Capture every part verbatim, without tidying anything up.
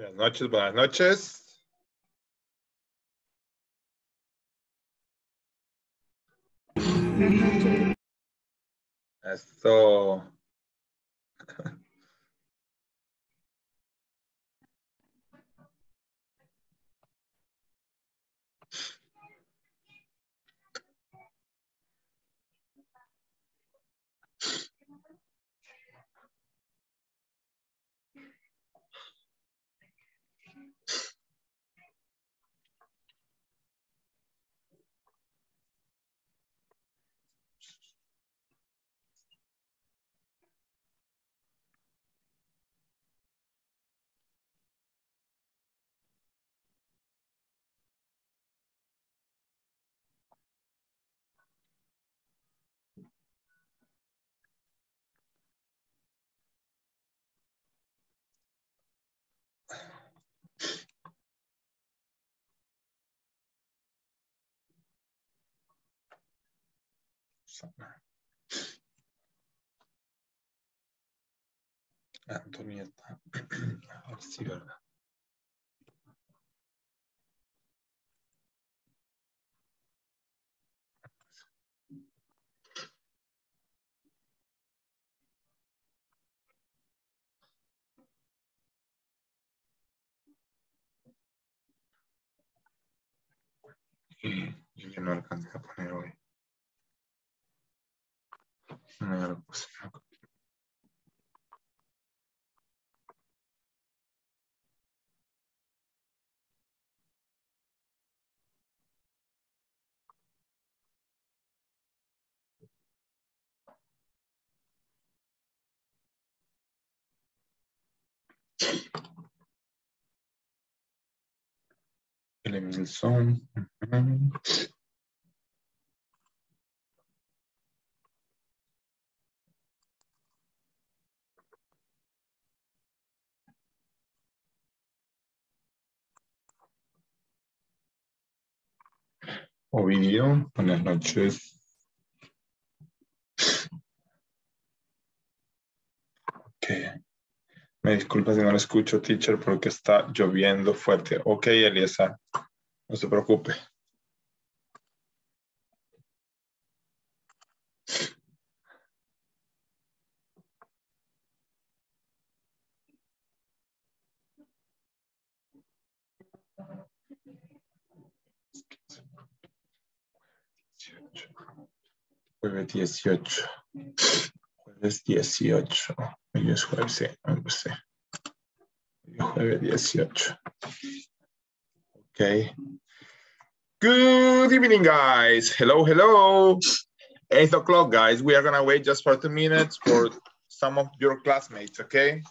Buenas noches, buenas noches. Esto. Antonieta. A ver si verdad. Y, y yo no alcancé a poner hoy. No, ya lo puse. El Emilson. Ovidio, buenas noches. Ok. Me disculpa si no lo escucho, teacher, porque está lloviendo fuerte. Ok, Eliezer, no se preocupe. Jueves dieciocho. Jueves dieciocho. Hoy es jueves, sí, no sé. Hoy es jueves dieciocho. Ok. Good evening, guys. Hello, hello. Eight o'clock, guys. We are gonna wait just for two minutes for some of your classmates, okay?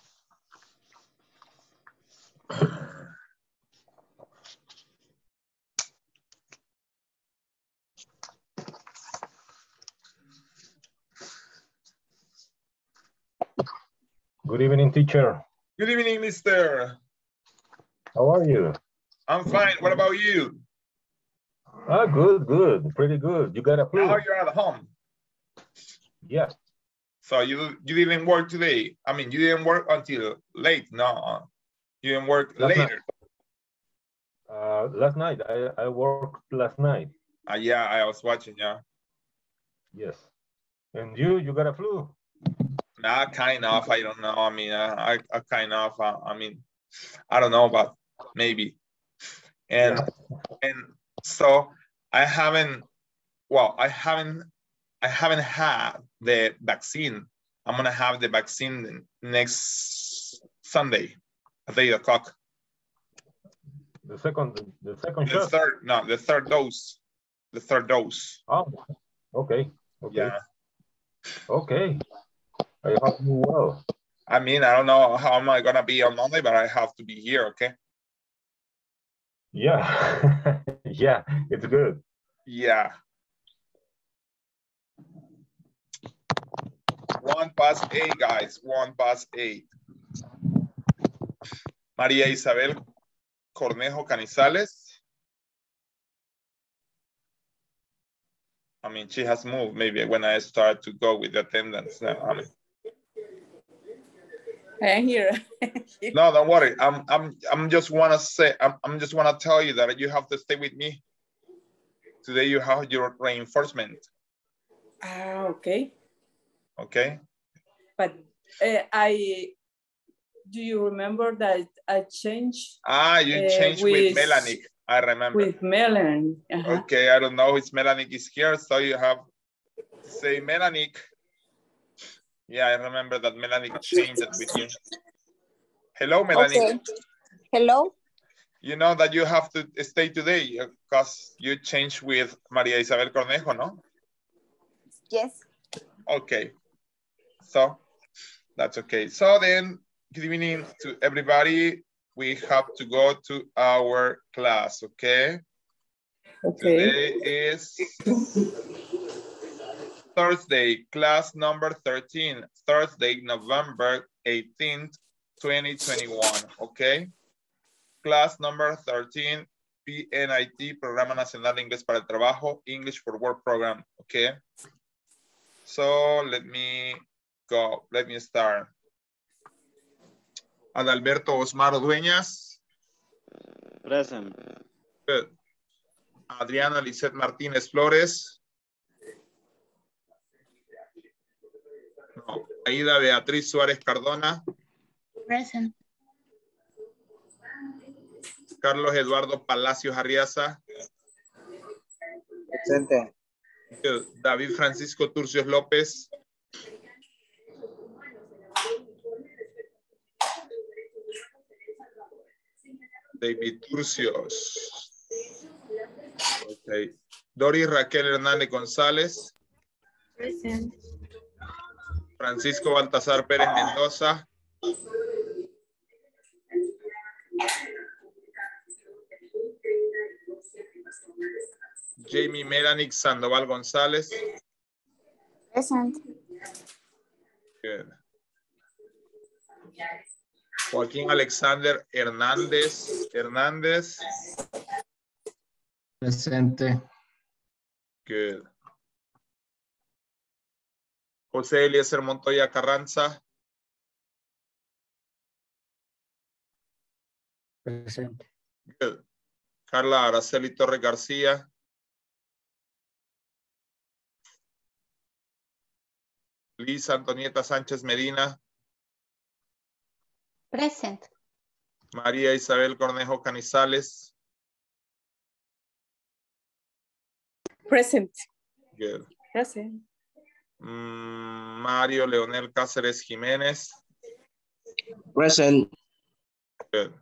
Good evening, teacher. Good evening, mister. How are you? I'm fine. What about you? Ah, good, good. Pretty good. You got a flu? Now you're at home. Yeah. So you you didn't work today. I mean, you didn't work until late. No, you didn't work last later. Night. Uh, last night. I, I worked last night. Uh, yeah, I was watching, yeah. Yes. And you, you got a flu? Nah, kind of. I don't know. I mean, uh, I, I kind of. Uh, I mean, I don't know, but maybe. And yeah. and so I haven't. Well, I haven't. I haven't had the vaccine. I'm gonna have the vaccine next Sunday at eight o'clock. The second, the second the shot. Third, no, the third dose. The third dose. Oh, okay. Okay. Yeah. Okay. I hope you well. I mean, I don't know how am I gonna be on Monday, but I have to be here. Okay. Yeah. Yeah, it's good. Yeah. One past eight, guys. One past eight. María Isabel Cornejo Canizales. I mean, she has moved maybe when I start to go with the attendance now. I mean, I'm here. No, don't worry. I'm I'm I'm just wanna say I'm I'm just wanna tell you that you have to stay with me. Today you have your reinforcement. Ah, okay. Okay. But uh, I do you remember that I changed? Ah, you uh, changed with, with Melanie. I remember. With Melanie. Uh-huh. Okay, I don't know if Melanie is here, so you have to say Melanie. Yeah, I remember that Melanie changed it with you. Hello, Melanie. Okay. Hello. You know that you have to stay today because you changed with Maria Isabel Cornejo, no? Yes. Okay. So that's okay. So then, good evening to everybody. We have to go to our class, okay? Okay. Today is Thursday, class number thirteen, Thursday, November eighteenth, twenty twenty-one, okay? Class number thirteen, P N I T, Programa Nacional de Inglés para el Trabajo, English for Work Program, okay? So let me go, let me start. Adalberto Osmar Dueñas. Present. Good. Adriana Lisette Martínez Flores. No. Aida Beatriz Suárez Cardona. Present. Carlos Eduardo Palacios Arriaza. Presente. Good. David Francisco Turcios López. David Turcios. Okay. Doris Raquel Hernández González. Present. Francisco Baltasar Pérez Mendoza. Jamie Melanie Sandoval González. Present. Good. Joaquín Alexander Hernández Hernández. Presente. Good. José Eliezer Montoya Carranza. Presente. Good. Carla Araceli Torres García. Liz Antonieta Sánchez Medina. Present. María Isabel Cornejo Canizales. Present. Good. Present. Mm, Mario Leonel Cáceres Jiménez. Present. Good.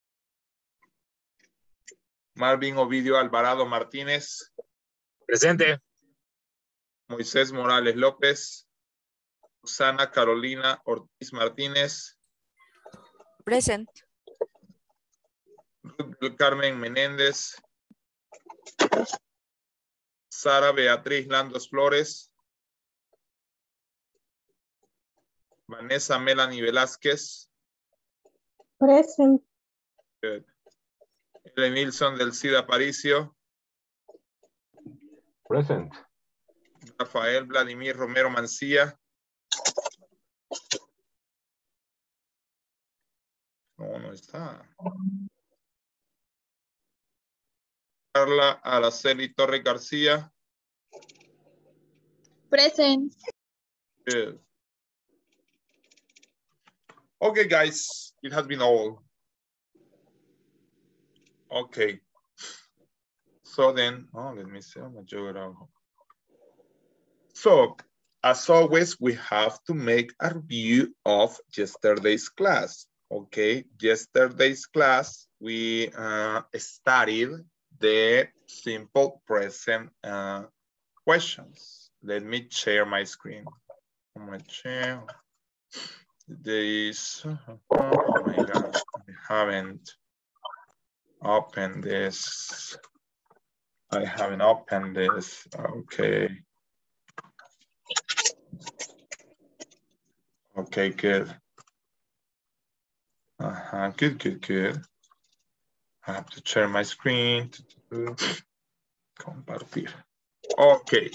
Marvin Ovidio Alvarado Martínez. Presente. Moisés Morales López. Susana Carolina Ortiz Martínez. Present. Ruth del Carmen Menéndez. Sara Beatriz Landos Flores. Vanessa Melanie Velázquez. Present. Good. Ellen Nilsson del Cid Aparicio. Present. Rafael Vladimir Romero Mancilla. No, no está. Carla Araceli Torres García. Present. Good. Okay, guys, it has been all. Okay. So then, oh, let me see. So, as always, we have to make a review of yesterday's class. Okay, yesterday's class, we uh, studied the simple present uh, questions. Let me share my screen. I'm gonna share this. Oh my God, I haven't opened this. I haven't opened this. Okay. Okay, good. Uh-huh, good, good, good. I have to share my screen. Compartir. Okay.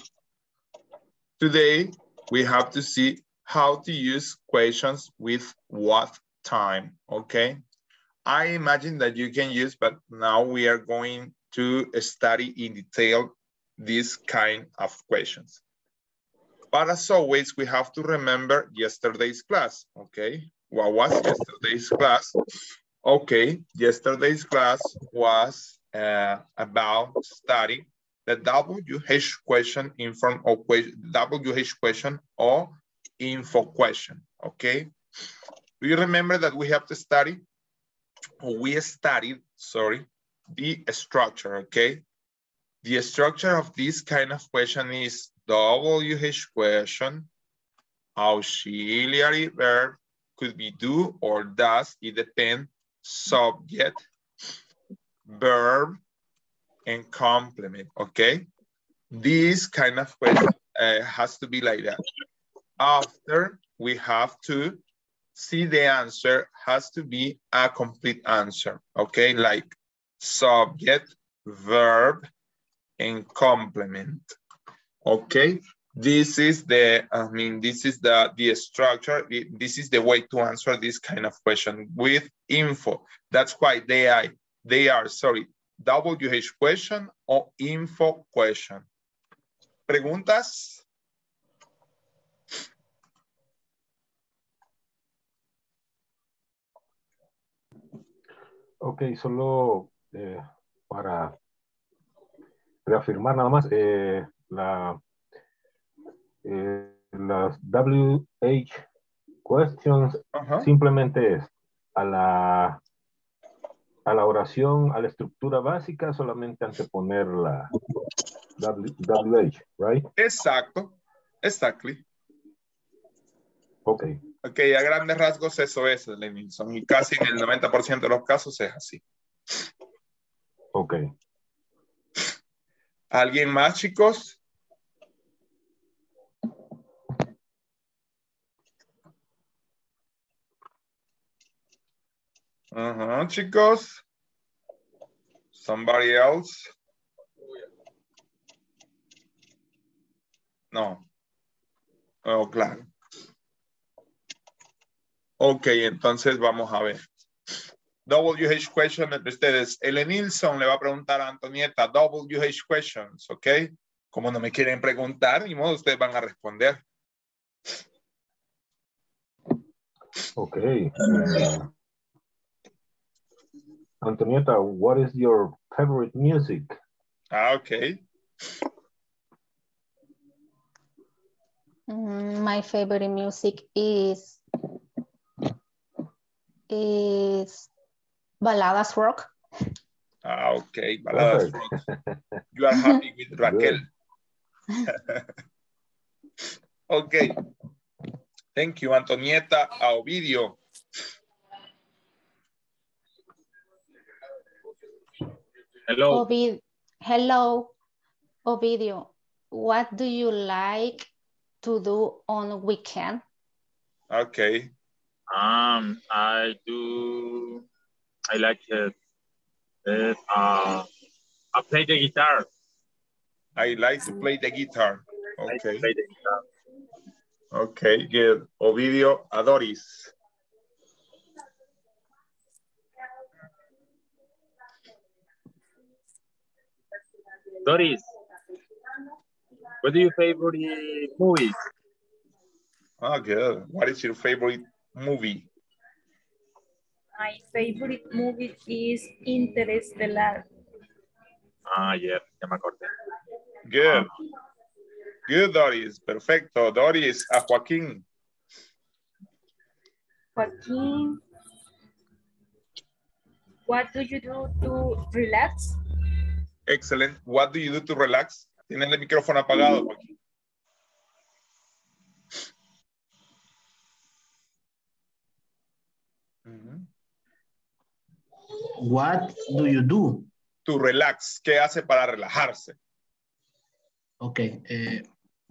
Today, we have to see how to use questions with what time, okay? I imagine that you can use, but now we are going to study in detail this kind of questions. But as always, we have to remember yesterday's class, okay? What was yesterday's class? Okay, yesterday's class was uh, about studying the W H question in front of W H question or info question, okay? Do you remember that we have to study, or we studied, sorry, the structure, okay? The structure of this kind of question is W H question, auxiliary verb, could be do or does, it depends, subject, verb, and complement, okay? This kind of question uh, has to be like that. After, we have to see the answer has to be a complete answer, okay? Like subject, verb, and complement, okay? This is the, I mean, this is the, the structure. This is the way to answer this kind of question with info. That's why they are, they are, sorry, W H question or info question. ¿Preguntas? Ok, solo eh, para reafirmar nada más, eh, la, eh, las W H questions Uh-huh. simplemente es a la, a la oración, a la estructura básica, solamente anteponer la W, W H, right? Exacto, exactly. Ok. Ok, a grandes rasgos eso es, Leninson, y casi en el noventa por ciento de los casos es así. Ok. ¿Alguien más, chicos? Ajá, chicos. Somebody else? No. Oh, claro. Ok, entonces vamos a ver. W H question entre ustedes. Ellen Nilsson le va a preguntar a Antonieta W H questions, ¿ok? Como no me quieren preguntar, ni modo, ustedes van a responder. Ok. Uh, Antonieta, what is your favorite music? Ah, ok. Mm, my favorite music is is baladas rock. Ah, ok. Baladas rock. You are happy with Raquel. Ok. Thank you, Antonieta. A Ovidio. Hello. Ovid Hello, Ovidio. What do you like to do on weekend? Okay. Um, I do. I like it. it uh, I play the guitar. I like to play the guitar. I like Okay. to play the guitar. Okay, good. Ovidio Adoris. Doris, what do you favorite movies? Oh, good. What is your favorite movie? My favorite movie is Interstellar. Ah, yeah, ya me acordé. Good. Uh, Good, Doris. Perfecto. Doris, a Joaquín. Joaquín, what do you do to relax? Excellent. What do you do to relax? Tienen el micrófono apagado, Joaquín. What do you do? To relax. ¿Qué hace para relajarse? Okay. Uh,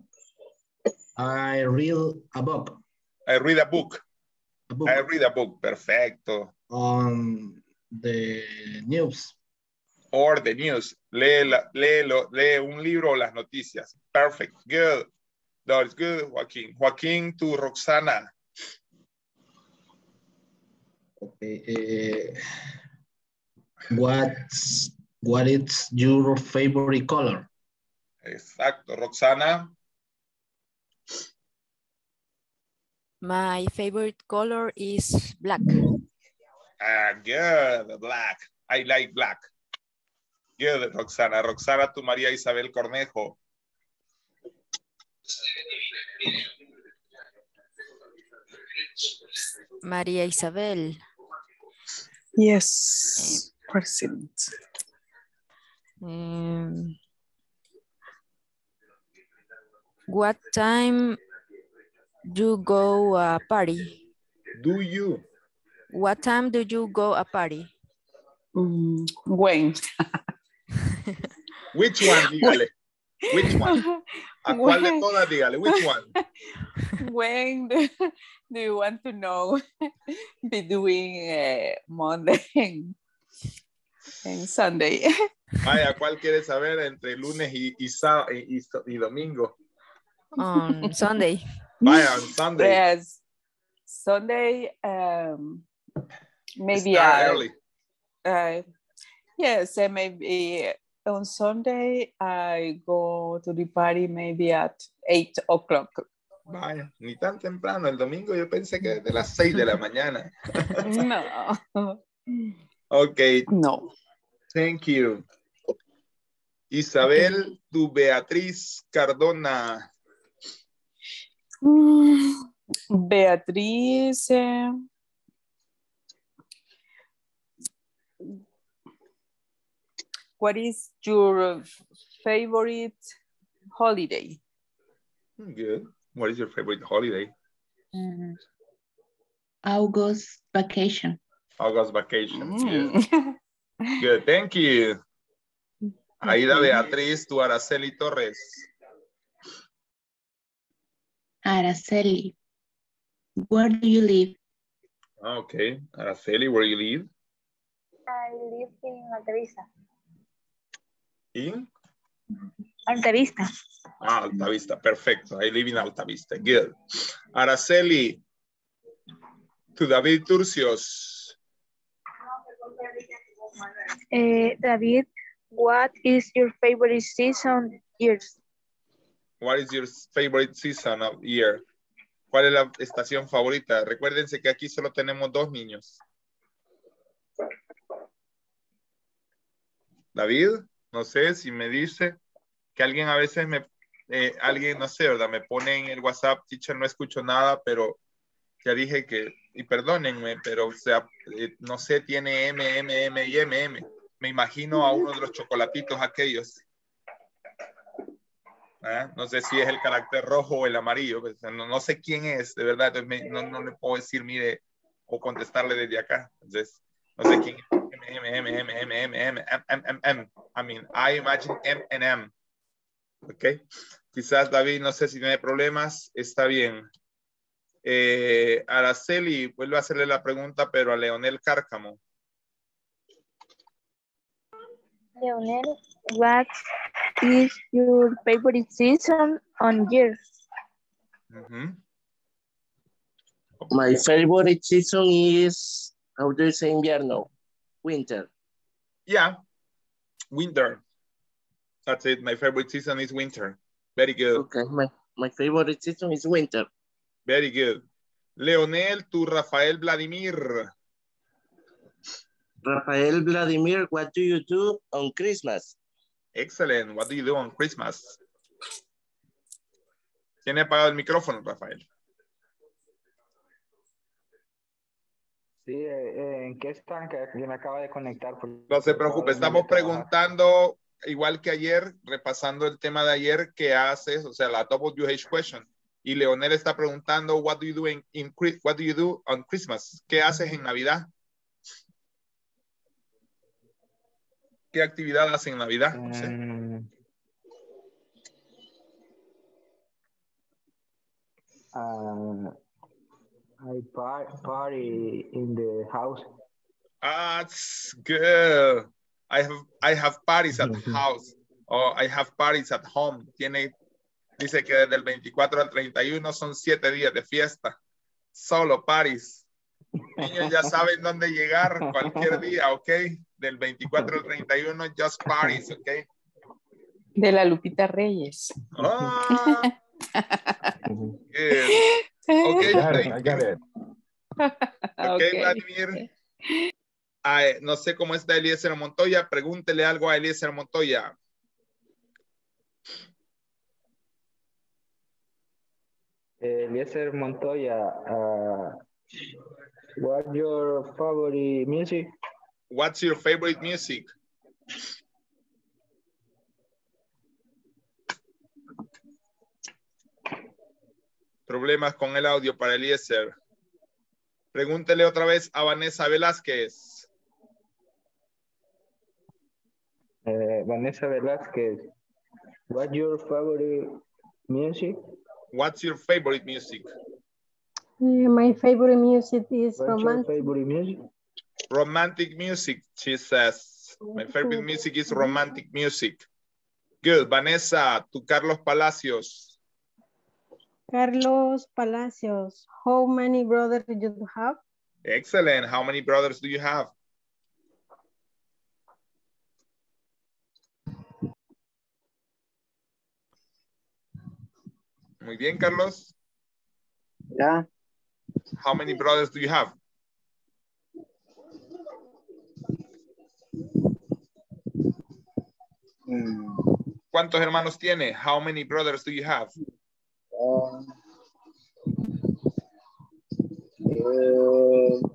I read a book. I read a book. A book I read a book. Perfecto. on the news. Or the news. Lee, la, lee, lo, lee un libro o las noticias. Perfect. Good. That's good, Joaquín. Joaquín, to Roxana. Okay. Uh, what's, what is your favorite color? Exacto. Roxana. My favorite color is black. Ah, good. Black. I like black. Good, Roxana. Roxana, tu María Isabel Cornejo. María Isabel. Yes, President. Um, what time you go a party? Do you? What time do you go a party? Mm, when? Which one, dígale? Which one? ¿A cuál de todas, dígale? Which one? When do, do you want to know between uh, Monday and, and Sunday? Vaya, ¿cuál quiere saber entre lunes y, y, sá- y, y, y domingo? On Sunday. Vaya, on Sunday. Yes. Sunday, um, maybe Start uh, early. uh, yes, and maybe on Sunday I go to the party maybe at eight o'clock. Vaya, ni tan temprano. El domingo yo pensé que desde las seis de la mañana. No. Ok. No. Thank you. Isabel, tu Beatriz Cardona. Mm, Beatriz. eh, What is your favorite holiday? Good. What is your favorite holiday? Mm, August vacation. August vacation. Good. Mm. Good. Thank you. Aida Okay. Beatriz, tu Araceli Torres. Araceli. Where do you live? Okay. Araceli, where you live? I live in Altavista. In? Altavista. Ah, Altavista. Perfecto. I live in Altavista. Good. Araceli, to David Turcios. Eh, David, what is your favorite season years? What is your favorite season of year? ¿Cuál es la estación favorita? Recuérdense que aquí solo tenemos dos niños. David, no sé si me dice que alguien a veces me, eh, alguien, no sé, ¿verdad? Me pone en el WhatsApp, teacher, no escucho nada, pero ya dije que, y perdónenme, pero, o sea, eh, no sé, tiene M, M, M y M, M. Me imagino a uno de los chocolatitos aquellos. ¿Ah? No sé si es el carácter rojo o el amarillo, pues, no, no sé quién es, de verdad, entonces me, no, no le puedo decir, mire, o contestarle desde acá. Entonces, no sé quién es. M, M, M, M, M, M, M, M, M, M. I mean, I imagine M and M. Ok. Quizás David, no sé si tiene problemas, está bien. Eh, Araceli, vuelvo a hacerle la pregunta, pero a Leonel Cárcamo. Leonel, what is your favorite season on year? Uh-huh. My favorite season is, how do you say invierno? Winter. Yeah, winter. That's it. My favorite season is winter. Very good. Okay, my, my favorite season is winter. Very good. Leonel, tu Rafael Vladimir. Rafael Vladimir, what do you do on Christmas? Excellent. What do you do on Christmas? ¿Tiene apagado el micrófono, Rafael? Sí, eh, ¿en qué están? Que ya me acaba de conectar. No se preocupe, estamos preguntando, igual que ayer, repasando el tema de ayer, ¿qué haces? O sea, la W H question. Y Leonel está preguntando, what do you do in, in what do you do on Christmas? ¿Qué haces en Navidad? ¿Qué actividad haces en Navidad? No sé. Mm, uh, I par party in the house. Ah, that's good. I have, I have parties at house. Or I have parties at home. Tiene, dice que desde el veinticuatro al treinta y uno son siete días de fiesta. Solo parties. Niños ya saben dónde llegar cualquier día, ¿ok? Del veinticuatro al treinta y uno, just parties, ¿ok? De la Lupita Reyes. Ah, good. Ok, I got it, thank I got you. it. Ok, Okay. Vladimir. Ay, no sé cómo está Eliezer Montoya. Pregúntele algo a Eliezer Montoya. Eliezer Montoya, uh, what's your favorite music? What's your favorite music? Problemas con el audio para Eliezer. Pregúntele otra vez a Vanessa Velázquez. Uh, Vanessa Velázquez, what's your favorite music? What's your favorite music? Uh, my favorite music is What's romantic. your favorite music? Romantic music, she says. My favorite music is romantic music. Good. Vanessa, to Carlos Palacios. Carlos Palacios, how many brothers do you have? Excellent. How many brothers do you have? Muy bien, Carlos. Yeah. How many brothers do you have? Mm. ¿Cuántos hermanos tiene? How many brothers do you have? Uh, uh,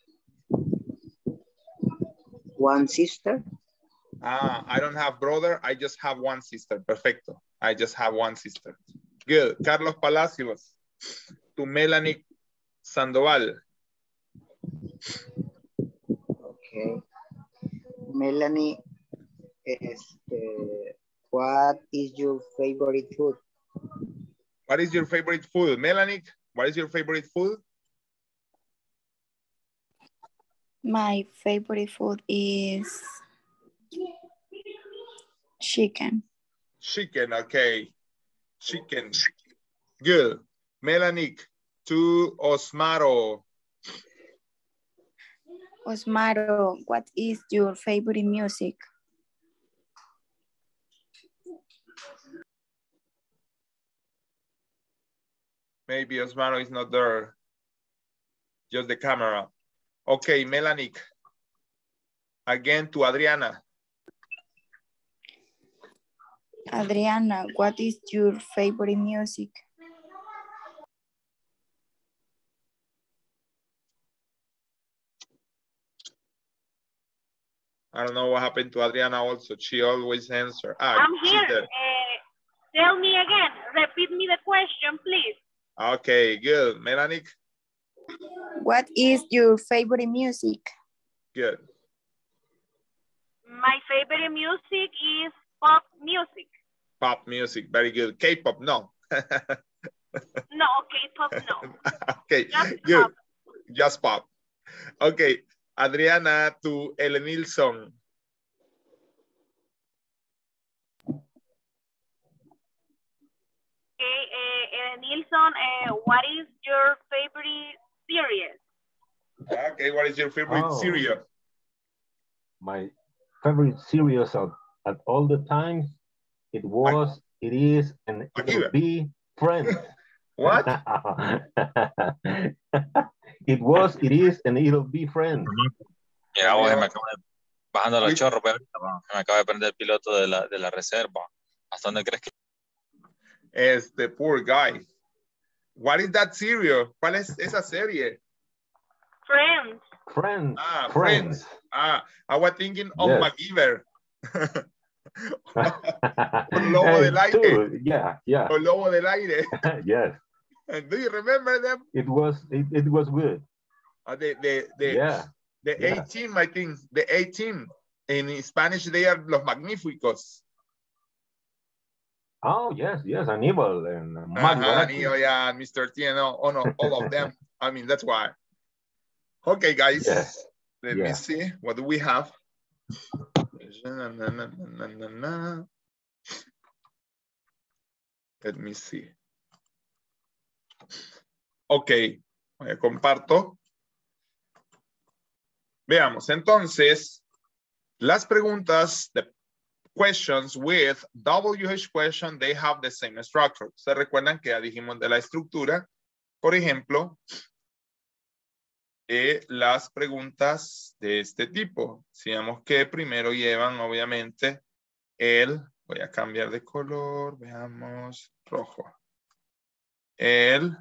one sister. Ah, I don't have brother. I just have one sister. Perfecto. I just have one sister. Good. Carlos Palacios. To Melanie Sandoval. Okay. Melanie, este, what is your favorite food? What is your favorite food? Melanie, what is your favorite food? My favorite food is chicken. Chicken, okay. Chicken. Good. Melanie, to Osmaro. Osmaro, what is your favorite music? Maybe Osmaro is not there. Just the camera. Okay, Melanie. Again to Adriana. Adriana, what is your favorite music? I don't know what happened to Adriana also. She always answers. Ah, I'm she's here. there. Uh, tell me again. Repeat me the question, please. Okay, good. Melanie? What is your favorite music? Good. My favorite music is pop music. Pop music, very good. K-pop, no. No, K-pop, no. Okay, Just good. pop. Just pop. Okay, Adriana to Ellen Nilsson. Okay, uh, uh, Nilsson, uh, what is your favorite series? Okay, what is your favorite Oh. cereal? My favorite series at, at all the times, it was, it is, and it will be Friends. What? It was, it is, and it'll be Friends. Mira, vos, me acabo de, bajando la chorro, pero me acaba de prender el piloto de la, de la reserva. ¿Hasta dónde crees que? Este, poor guy. What is that cereal? ¿Cuál es esa serie? Friends. Friends. Ah, Friends. Friends. Ah, I was thinking of Yes. MacGyver. O Lobo Hey, del Aire. too. Yeah, yeah. O Lobo del Aire. Yes. Do you remember them? It was, it, it was good. Uh, the the the, Yeah. the Yeah. A-team, I think. The A-team. In Spanish, they are Los Magníficos. Oh, yes, yes, Aníbal and uh, Uh-huh, Mario. Neo, yeah, Mister T, and all, oh, no, all of them. I mean, that's why. Okay, guys. Yes. Let Yeah. me see. What do we have? Na, na, na, na, na, na. Let me see. Ok, me comparto. Veamos, entonces, las preguntas, the questions with W H question, they have the same structure. ¿Se recuerdan que ya dijimos de la estructura? Por ejemplo, eh, las preguntas de este tipo. Decíamos que primero llevan, obviamente, el, voy a cambiar de color, veamos, rojo. El,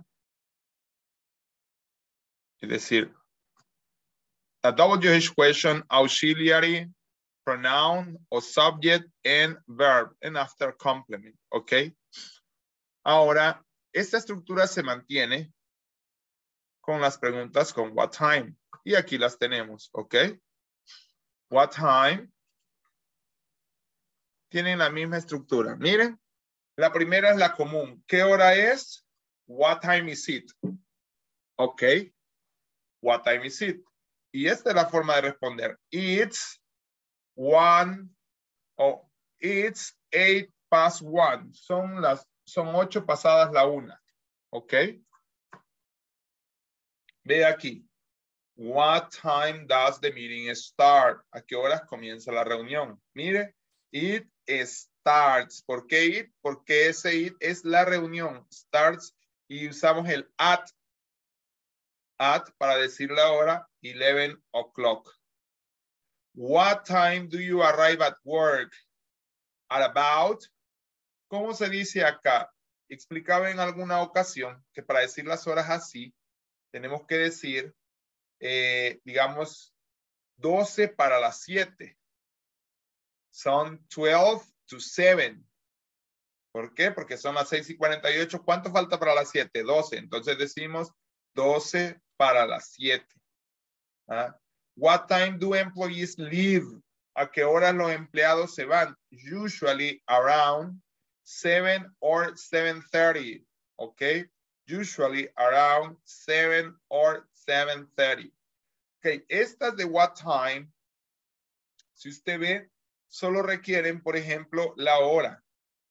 es decir, a W H question, auxiliary, pronoun o subject and verb and after complement, ¿ok? Ahora, esta estructura se mantiene con las preguntas con what time. Y aquí las tenemos, ¿ok? What time. Tienen la misma estructura. Miren, la primera es la común. ¿Qué hora es? What time is it? ¿Ok? What time is it? Y esta es la forma de responder. It's one, o it's eight past one. Son las, son ocho pasadas la una. ¿Ok? Ve aquí. What time does the meeting start? ¿A qué horas comienza la reunión? Mire, it starts. ¿Por qué it? Porque ese it es la reunión. Starts y usamos el at. At para decir la hora, eleven o'clock. What time do you arrive at work? At about. ¿Cómo se dice acá? Explicaba en alguna ocasión que para decir las horas así, tenemos que decir, eh, digamos, doce para las siete. Son twelve to seven. ¿Por qué? Porque son las seis y cuarenta y ocho. ¿Cuánto falta para las siete? doce. Entonces decimos doce para las siete. ¿Ah? What time do employees leave? ¿A qué hora los empleados se van? Usually around seven or seven thirty. ¿Ok? Usually around seven or seven thirty. Ok, estas de what time, si usted ve, solo requieren, por ejemplo, la hora.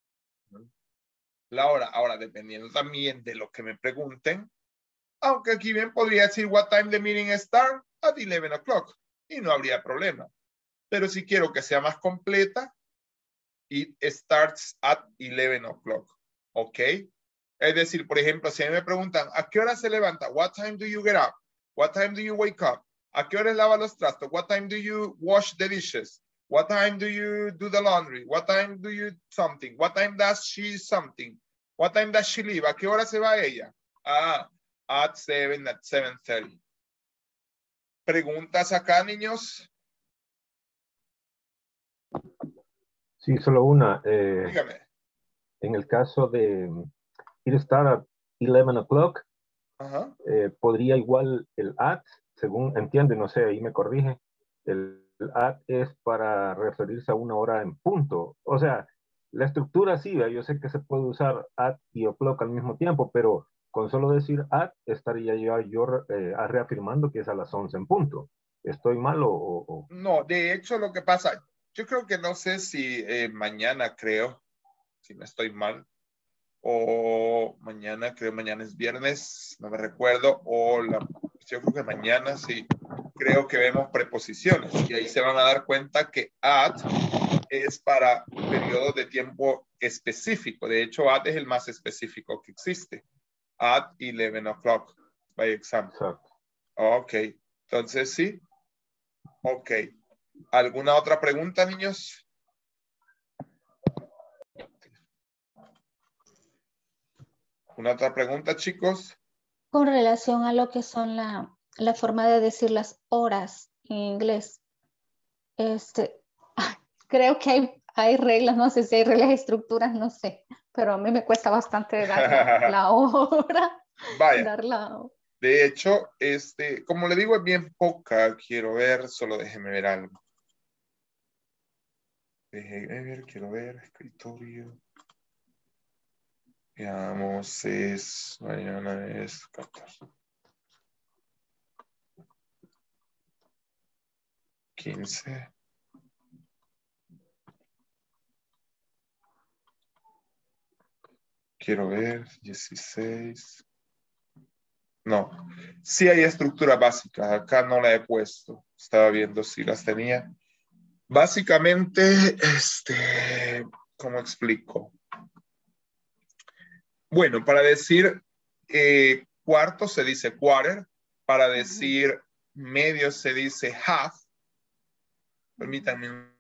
La hora. Ahora, dependiendo también de lo que me pregunten, aunque aquí bien podría decir what time the meeting start at eleven o'clock y no habría problema. Pero si quiero que sea más completa, it starts at eleven o'clock. ¿Ok? Es decir, por ejemplo, si a mí me preguntan, ¿a qué hora se levanta? What time do you get up? What time do you wake up? ¿A qué hora lava los trastos? What time do you wash the dishes? What time do you do the laundry? What time do you something? What time does she something? What time does she leave? ¿A qué hora se va ella? Ah, at seven, at seven thirty. ¿Preguntas acá, niños? Sí, solo una. Eh, Dígame. En el caso de it start at eleven o'clock, Ajá. eh, podría igual el at, según entiende, no sé, ahí me corrige, el, el at es para referirse a una hora en punto. O sea, la estructura sí, yo sé que se puede usar at y o'clock al mismo tiempo, pero con solo decir at estaría yo, yo eh, reafirmando que es a las once en punto. ¿Estoy mal o, o...? No, de hecho lo que pasa, yo creo que no sé si eh, mañana creo, si no estoy mal, o mañana, creo mañana es viernes, no me recuerdo, o la, yo creo que mañana sí, creo que vemos preposiciones y ahí se van a dar cuenta que at es para periodos de tiempo específico. De hecho, at es el más específico que existe. At eleven o'clock, by example. Ok, entonces sí. Ok. ¿Alguna otra pregunta, niños? ¿Una otra pregunta, chicos? Con relación a lo que son la, la forma de decir las horas en inglés, este, creo que hay, hay reglas, no sé si hay reglas, estructuras, no sé, pero a mí me cuesta bastante dar la, la hora. Vaya. Dar la... De hecho, este, como le digo, es bien poca. Quiero ver, solo déjeme ver algo. Déjeme ver, quiero ver, escritorio. Veamos, es, mañana es catorce. quince. Quiero ver, dieciséis. No. Sí hay estructuras básicas. Acá no la he puesto. Estaba viendo si las tenía. Básicamente, este, ¿cómo explico? Bueno, para decir eh, cuarto se dice quarter. Para decir medio se dice half. Permítanme.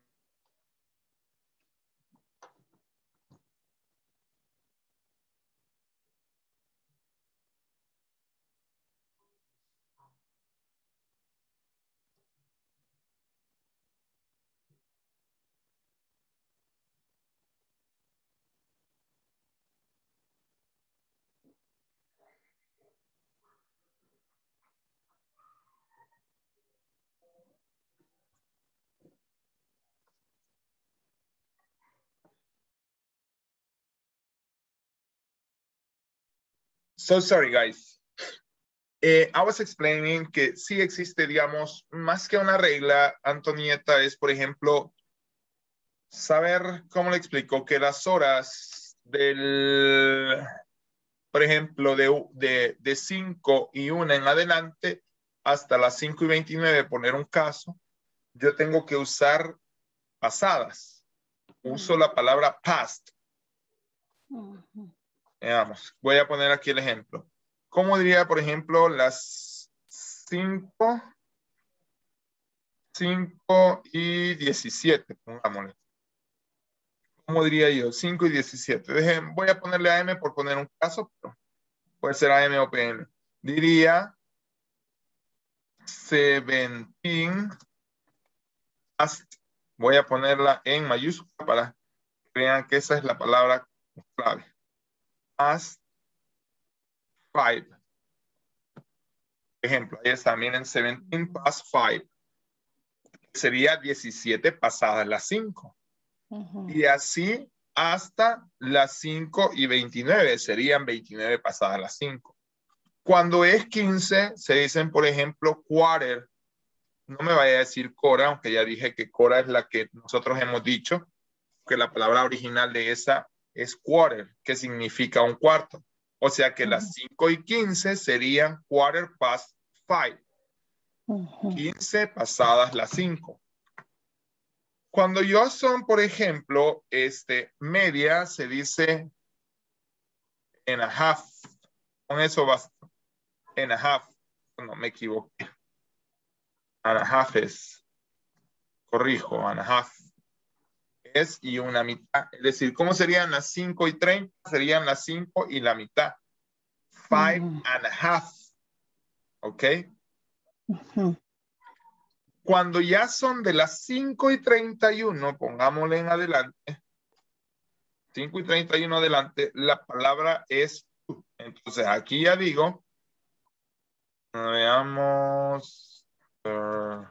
So sorry, guys. Eh, I was explaining que sí existe, digamos, más que una regla, Antonieta, es, por ejemplo, saber, ¿cómo le explico? Que las horas del, por ejemplo, de, de, de cinco y una en adelante, hasta las cinco y veintinueve, poner un caso, yo tengo que usar pasadas. Uso la palabra past. Veamos, voy a poner aquí el ejemplo. ¿Cómo diría, por ejemplo, las cinco, cinco y diecisiete? Pongámosle. ¿Cómo diría yo? cinco y diecisiete. Dejen, voy a ponerle A M por poner un caso, pero puede ser A M o P M. Diría seventeen past. Voy a ponerla en mayúscula para que vean que esa es la palabra clave. Past five. Ejemplo, ahí está, miren, seventeen past five. Sería diecisiete pasadas las cinco. Uh-huh. Y así hasta las cinco y veintinueve. Serían veintinueve pasadas las cinco. Cuando es quince, se dicen, por ejemplo, quarter. No me vaya a decir cora, aunque ya dije que cora es la que nosotros hemos dicho, que la palabra original de esa es quarter, que significa un cuarto. O sea que uh-huh. Las cinco y quince serían quarter past five. Uh-huh. quince pasadas las cinco. Cuando yo son, por ejemplo, este, media, se dice and a half. Con eso basta. And a half. No, me equivoqué. And a half es. Corrijo, and a half. Es y una mitad. Es decir, ¿cómo serían las cinco y treinta? Serían las cinco y la mitad. Five uh-huh. and a half. ¿Ok? Uh-huh. Cuando ya son de las cinco y treinta y uno, pongámosle en adelante, cinco y treinta y uno adelante, la palabra es tú. Entonces aquí ya digo, veamos, uh,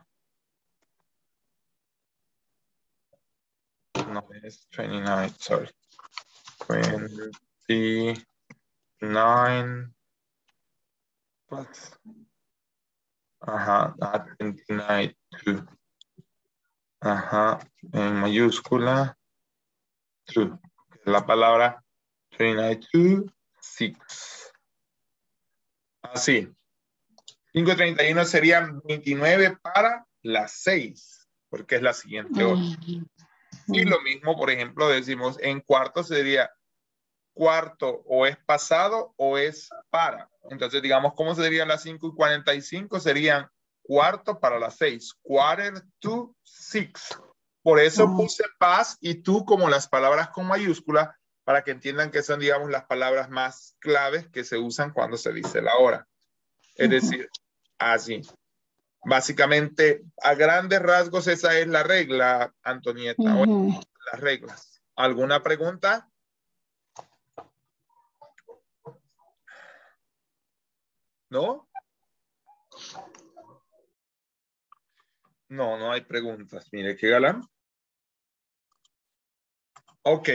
no es twenty-nine, sorry, twenty-nine, what? Ajá, twenty-nine, two. Ajá, en mayúscula, two. La palabra twenty-nine, two, six. Así. cinco y treinta y uno serían veintinueve para las seis, porque es la siguiente hora. Mm. Y lo mismo, por ejemplo, decimos en cuarto sería cuarto o es pasado o es para. Entonces, digamos, ¿cómo serían las cinco y cuarenta y cinco? Serían cuarto para las seis. Quarter to six. Por eso mm. puse past y tú como las palabras con mayúscula para que entiendan que son, digamos, las palabras más claves que se usan cuando se dice la hora. Es decir, así. Básicamente, a grandes rasgos, esa es la regla, Antonieta. Uh-huh. Las reglas. ¿Alguna pregunta? ¿No? No, no hay preguntas. Mire, qué galán. Ok.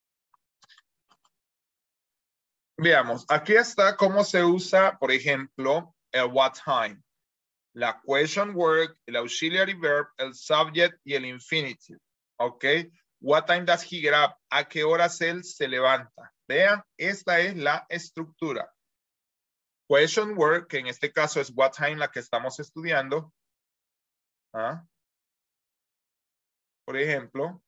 Veamos, aquí está cómo se usa, por ejemplo, el what time. La question word, el auxiliary verb, el subject y el infinitive. Ok. What time does he get up? ¿A qué horas él se levanta? Vean, esta es la estructura. Question word, que en este caso es what time la que estamos estudiando. ¿Ah? Por ejemplo.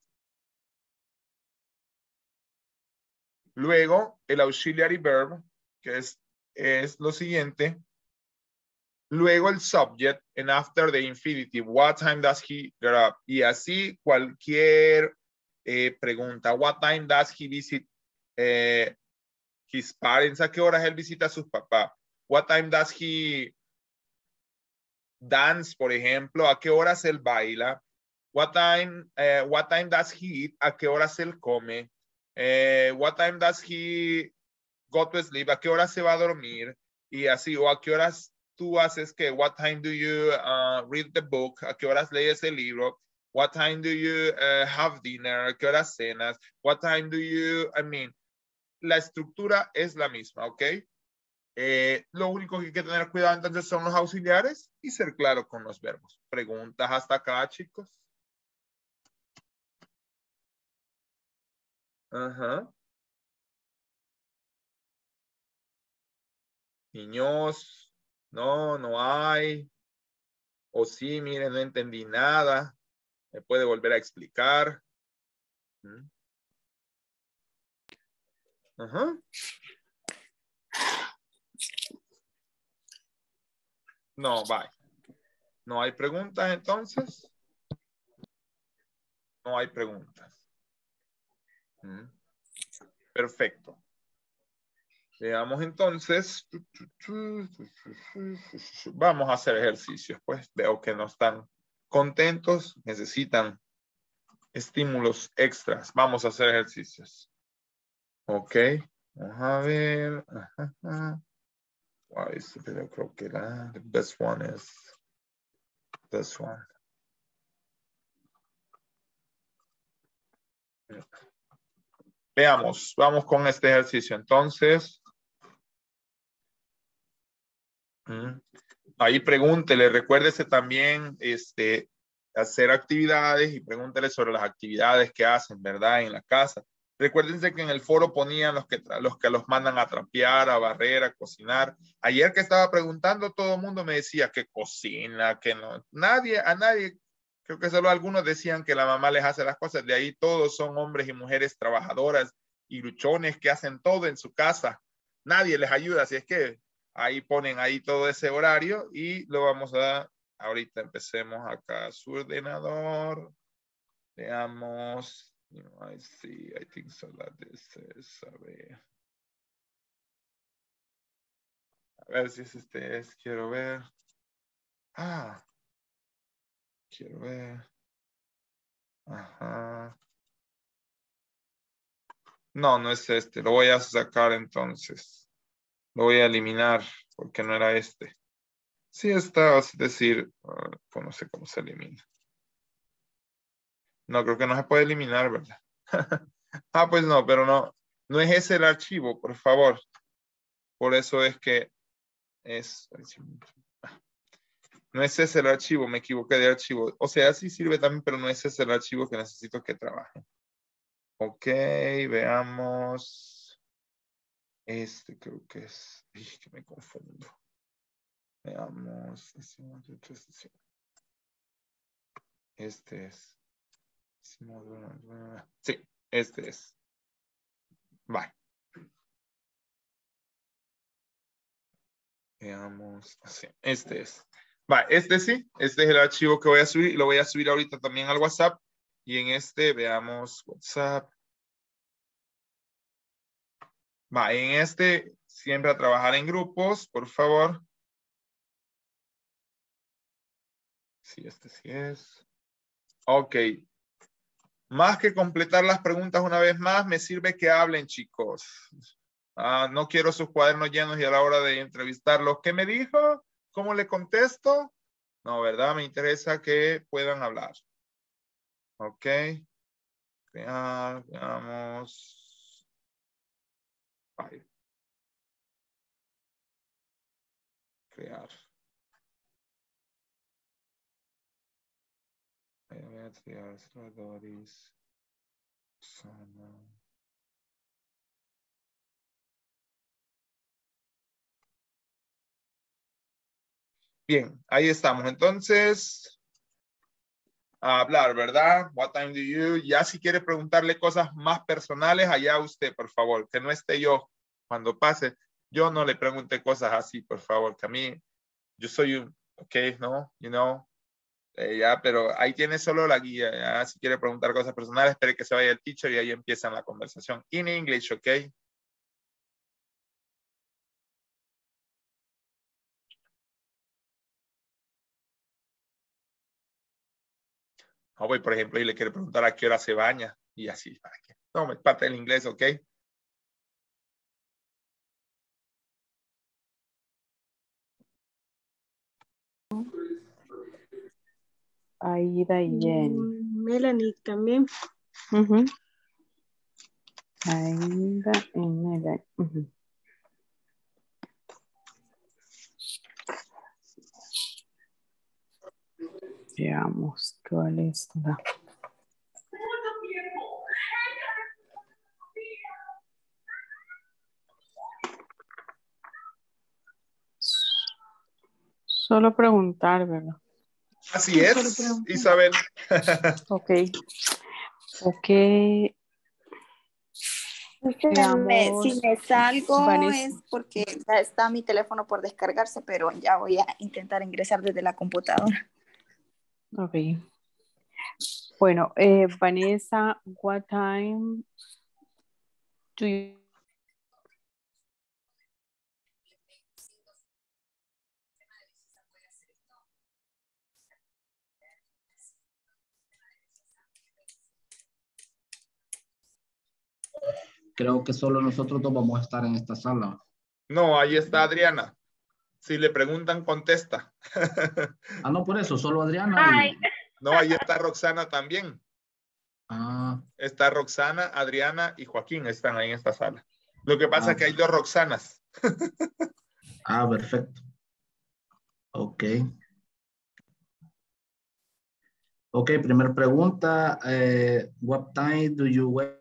Luego, el auxiliary verb, que es, es lo siguiente. Luego el subject, and after the infinitive, what time does he get up? Y así cualquier eh, pregunta. What time does he visit eh, his parents? ¿A qué horas él visita a sus papás? What time does he dance, por ejemplo? ¿A qué horas él baila? What time, uh, what time does he eat? ¿A qué horas él come? Uh, what time does he go to sleep? ¿A qué horas se va a dormir? Y así, o a qué horas tú haces que, what time do you uh, read the book? ¿A qué horas lees el libro? What time do you uh, have dinner? ¿A qué horas cenas? What time do you, I mean, la estructura es la misma, ¿ok? Eh, lo único que hay que tener cuidado entonces son los auxiliares y ser claro con los verbos. ¿Preguntas hasta acá, chicos? Ajá. Niños, no, no hay. O sí, miren, no entendí nada. ¿Me puede volver a explicar? ¿Mm? Ajá. No, bye. No hay preguntas entonces. No hay preguntas. ¿Mm? Perfecto. Veamos entonces. Vamos a hacer ejercicios. Pues veo que no están contentos. Necesitan estímulos extras. Vamos a hacer ejercicios. Ok. Vamos a ver. Ajá. Wow, yo creo que la the best one is this one. Veamos. Vamos con este ejercicio. Entonces. Ahí pregúntele, recuérdese también este, hacer actividades y pregúntele sobre las actividades que hacen, ¿verdad? En la casa. Recuérdense que en el foro ponían los que, los que los mandan a trapear, a barrer, a cocinar. Ayer que estaba preguntando, todo el mundo me decía que cocina, que no. Nadie, a nadie, creo que solo algunos decían que la mamá les hace las cosas. De ahí todos son hombres y mujeres trabajadoras y luchones que hacen todo en su casa. Nadie les ayuda, así es que ahí ponen ahí todo ese horario y lo vamos a, ahorita empecemos acá su ordenador. Veamos. I see, I think so that this is, a ver. A ver si es este es, quiero ver. Ah. Quiero ver. Ajá. No, no es este, lo voy a sacar entonces. Lo voy a eliminar porque no era este. Sí está, es decir, uh, no sé cómo se elimina. No, creo que no se puede eliminar, ¿verdad? Ah, pues no, pero no. No es ese el archivo, por favor. Por eso es que es... No es ese el archivo, me equivoqué de archivo. O sea, sí sirve también, pero no es ese el archivo que necesito que trabaje. Ok, veamos. Este creo que es... Ay, que me confundo. Veamos. Este es. Sí, este es. Bye. Veamos. Así. Este es. Bye. Este sí. Este es el archivo que voy a subir. Y lo voy a subir ahorita también al WhatsApp. Y en este veamos WhatsApp. Va, en este siempre a trabajar en grupos, por favor. Sí, este sí es. Ok. Más que completar las preguntas una vez más, me sirve que hablen, chicos. Ah, no quiero sus cuadernos llenos y a la hora de entrevistarlos. ¿Qué me dijo? ¿Cómo le contesto? No, ¿verdad? Me interesa que puedan hablar. Ok. Crear, veamos. File. Crear. Bien, ahí estamos. Entonces, a hablar, ¿verdad? What time do you? Ya si quiere preguntarle cosas más personales, allá usted, por favor, que no esté yo cuando pase. Yo no le pregunte cosas así, por favor, que a mí, yo soy un, ok, no, you know, eh, ya, pero ahí tiene solo la guía, ya, si quiere preguntar cosas personales, espere que se vaya el teacher y ahí empiezan la conversación. In English, ok. O voy, por ejemplo, y le quiere preguntar a qué hora se baña y así, ¿para qué? No, es parte del inglés, ok. Aida y Jenny. Melanie también. Uh-huh. Aida y Melanie. Uh-huh. Veamos cuál es la... Solo preguntar, ¿verdad? Así es, Isabel. Ok. Ok. Me- si me salgo Vanessa. es porque ya está mi teléfono por descargarse, pero ya voy a intentar ingresar desde la computadora. Ok. Bueno, eh, Vanessa, what time do you... Creo que solo nosotros dos vamos a estar en esta sala. No, ahí está Adriana. Si le preguntan, contesta. Ah, no, por eso, solo Adriana. Y... No, ahí está Roxana también. Ah. Está Roxana, Adriana y Joaquín están ahí en esta sala. Lo que pasa Ah. es que hay dos Roxanas. Ah, perfecto. Ok. Ok, primera pregunta. Eh, what time do you wear?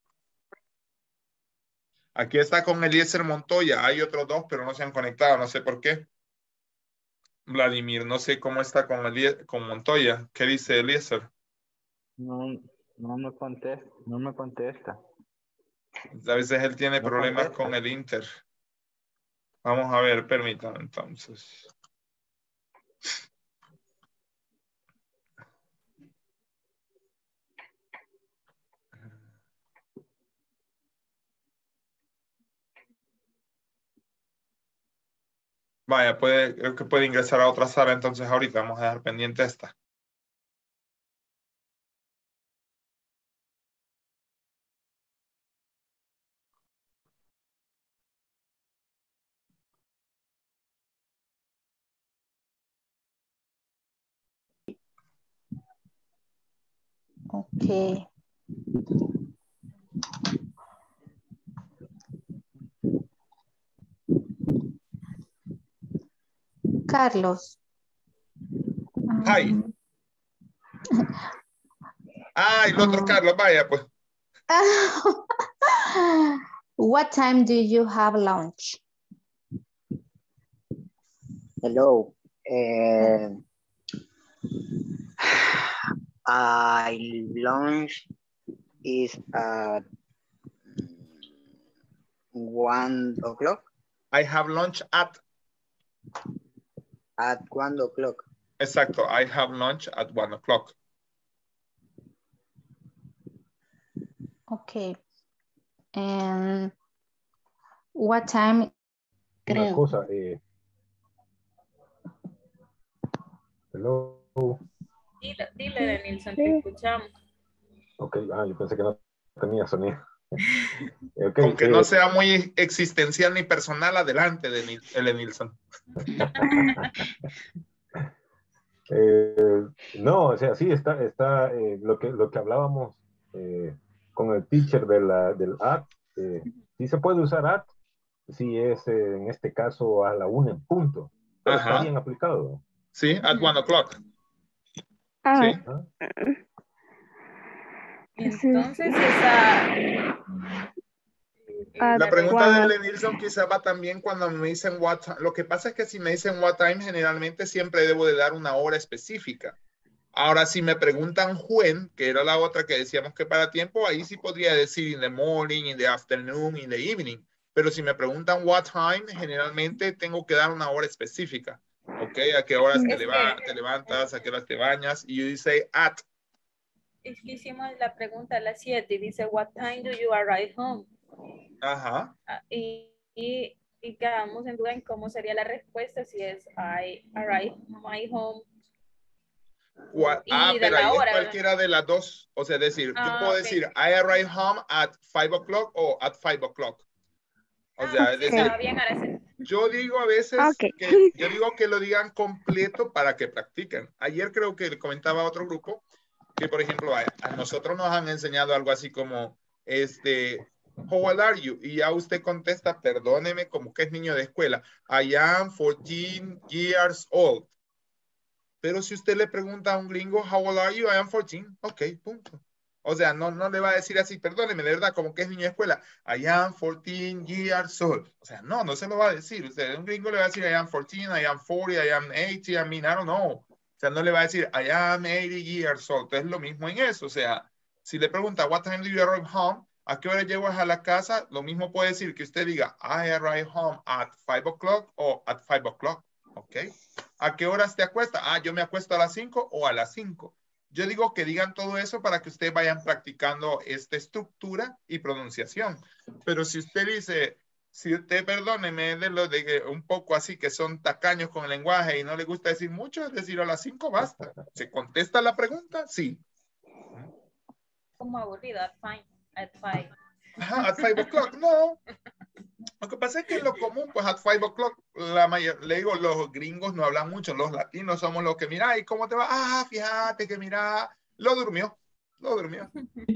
Aquí está con Eliezer Montoya. Hay otros dos, pero no se han conectado. No sé por qué. Vladimir, no sé cómo está con, Elie con Montoya. ¿Qué dice Eliezer? No, no me contesta. No me contesta. A veces él tiene No problemas contesta. con el Inter. Vamos a ver, permítanme entonces. Vaya, puede, creo que puede ingresar a otra sala, entonces ahorita vamos a dejar pendiente esta. Ok. Carlos. Hi. Um, Ah, el otro um, Carlos, vaya pues. What time do you have lunch? Hello. Uh, I lunch is at one o'clock. I have lunch at. At one o'clock. Exacto. I have lunch at one o'clock. Okay. And what time? Una Creo. cosa, eh. Hello. Dile, dile, Nilsson, te escuchamos. Ok, ah, yo pensé que no tenía sonido. Okay, Aunque eh, no sea muy existencial ni personal, adelante de Nil L. Nilsson. eh, no, o sea, sí, está, está eh, lo, que, lo que hablábamos eh, con el teacher de la, del at, eh, sí se puede usar at, si es eh, en este caso a la una en punto, pero Ajá. está bien aplicado. Sí, at one o'clock. Ah, Sí. Entonces esa At La pregunta what- de Lenilson quizá va también cuando me dicen what time. Lo que pasa es que si me dicen what time, generalmente siempre debo de dar una hora específica. Ahora, si me preguntan when, que era la otra que decíamos que para tiempo, ahí sí podría decir in the morning, in the afternoon, in the evening. Pero si me preguntan what time, generalmente tengo que dar una hora específica. ¿Ok? ¿A qué horas te, Es leva- que- te levantas? ¿A qué horas te bañas? Y you say at. Es que hicimos la pregunta a las siete y dice, what time do you arrive home? Ajá. Ah, Y, y, y quedamos en duda en cómo sería la respuesta si es I arrive my home. Cua- Y ah, de pero la ahí es hora, ¿verdad? cualquiera de las dos. O sea, decir, yo Ah, puedo ok. decir, I arrive home at five o'clock o at five o'clock. O sea, es Sí, decir, estaba bien, Araceli. yo digo a veces Ok. que, yo digo que lo digan completo para que practiquen. Ayer creo que le comentaba a otro grupo que, por ejemplo, a, a nosotros nos han enseñado algo así como, este, how old are you? Y ya usted contesta, perdóneme, como que es niño de escuela. I am fourteen years old. Pero si usted le pregunta a un gringo, how old are you? I am fourteen. Ok, punto. O sea, no, no le va a decir así, perdóneme, de verdad, como que es niño de escuela. I am fourteen years old. O sea, no, no se lo va a decir. O sea, un gringo le va a decir, I am fourteen, I am forty, I am eighty, I mean, I don't know. O sea, no le va a decir, I am eighty years old. Entonces, lo mismo en eso. O sea, si le pregunta, what time do you arrive home? ¿A qué hora llegas a la casa? Lo mismo puede decir que usted diga, I arrive home at five o'clock o at five o'clock. ¿Ok? ¿A qué horas te acuestas? Ah, yo me acuesto a las cinco o a las cinco. Yo digo que digan todo eso para que ustedes vayan practicando esta estructura y pronunciación. Pero si usted dice, si usted, perdóneme, de lo de un poco así que son tacaños con el lenguaje y no le gusta decir mucho, es decir, a las cinco basta. ¿Se contesta la pregunta? Sí. Como aburrido, at five. At five. Ajá, at five o'clock, no. Lo que pasa es que en lo común, pues at five o'clock, la mayor, le digo, los gringos no hablan mucho, los latinos somos los que, mira, ¿y cómo te va? Ah, fíjate que mira, lo durmió, lo durmió.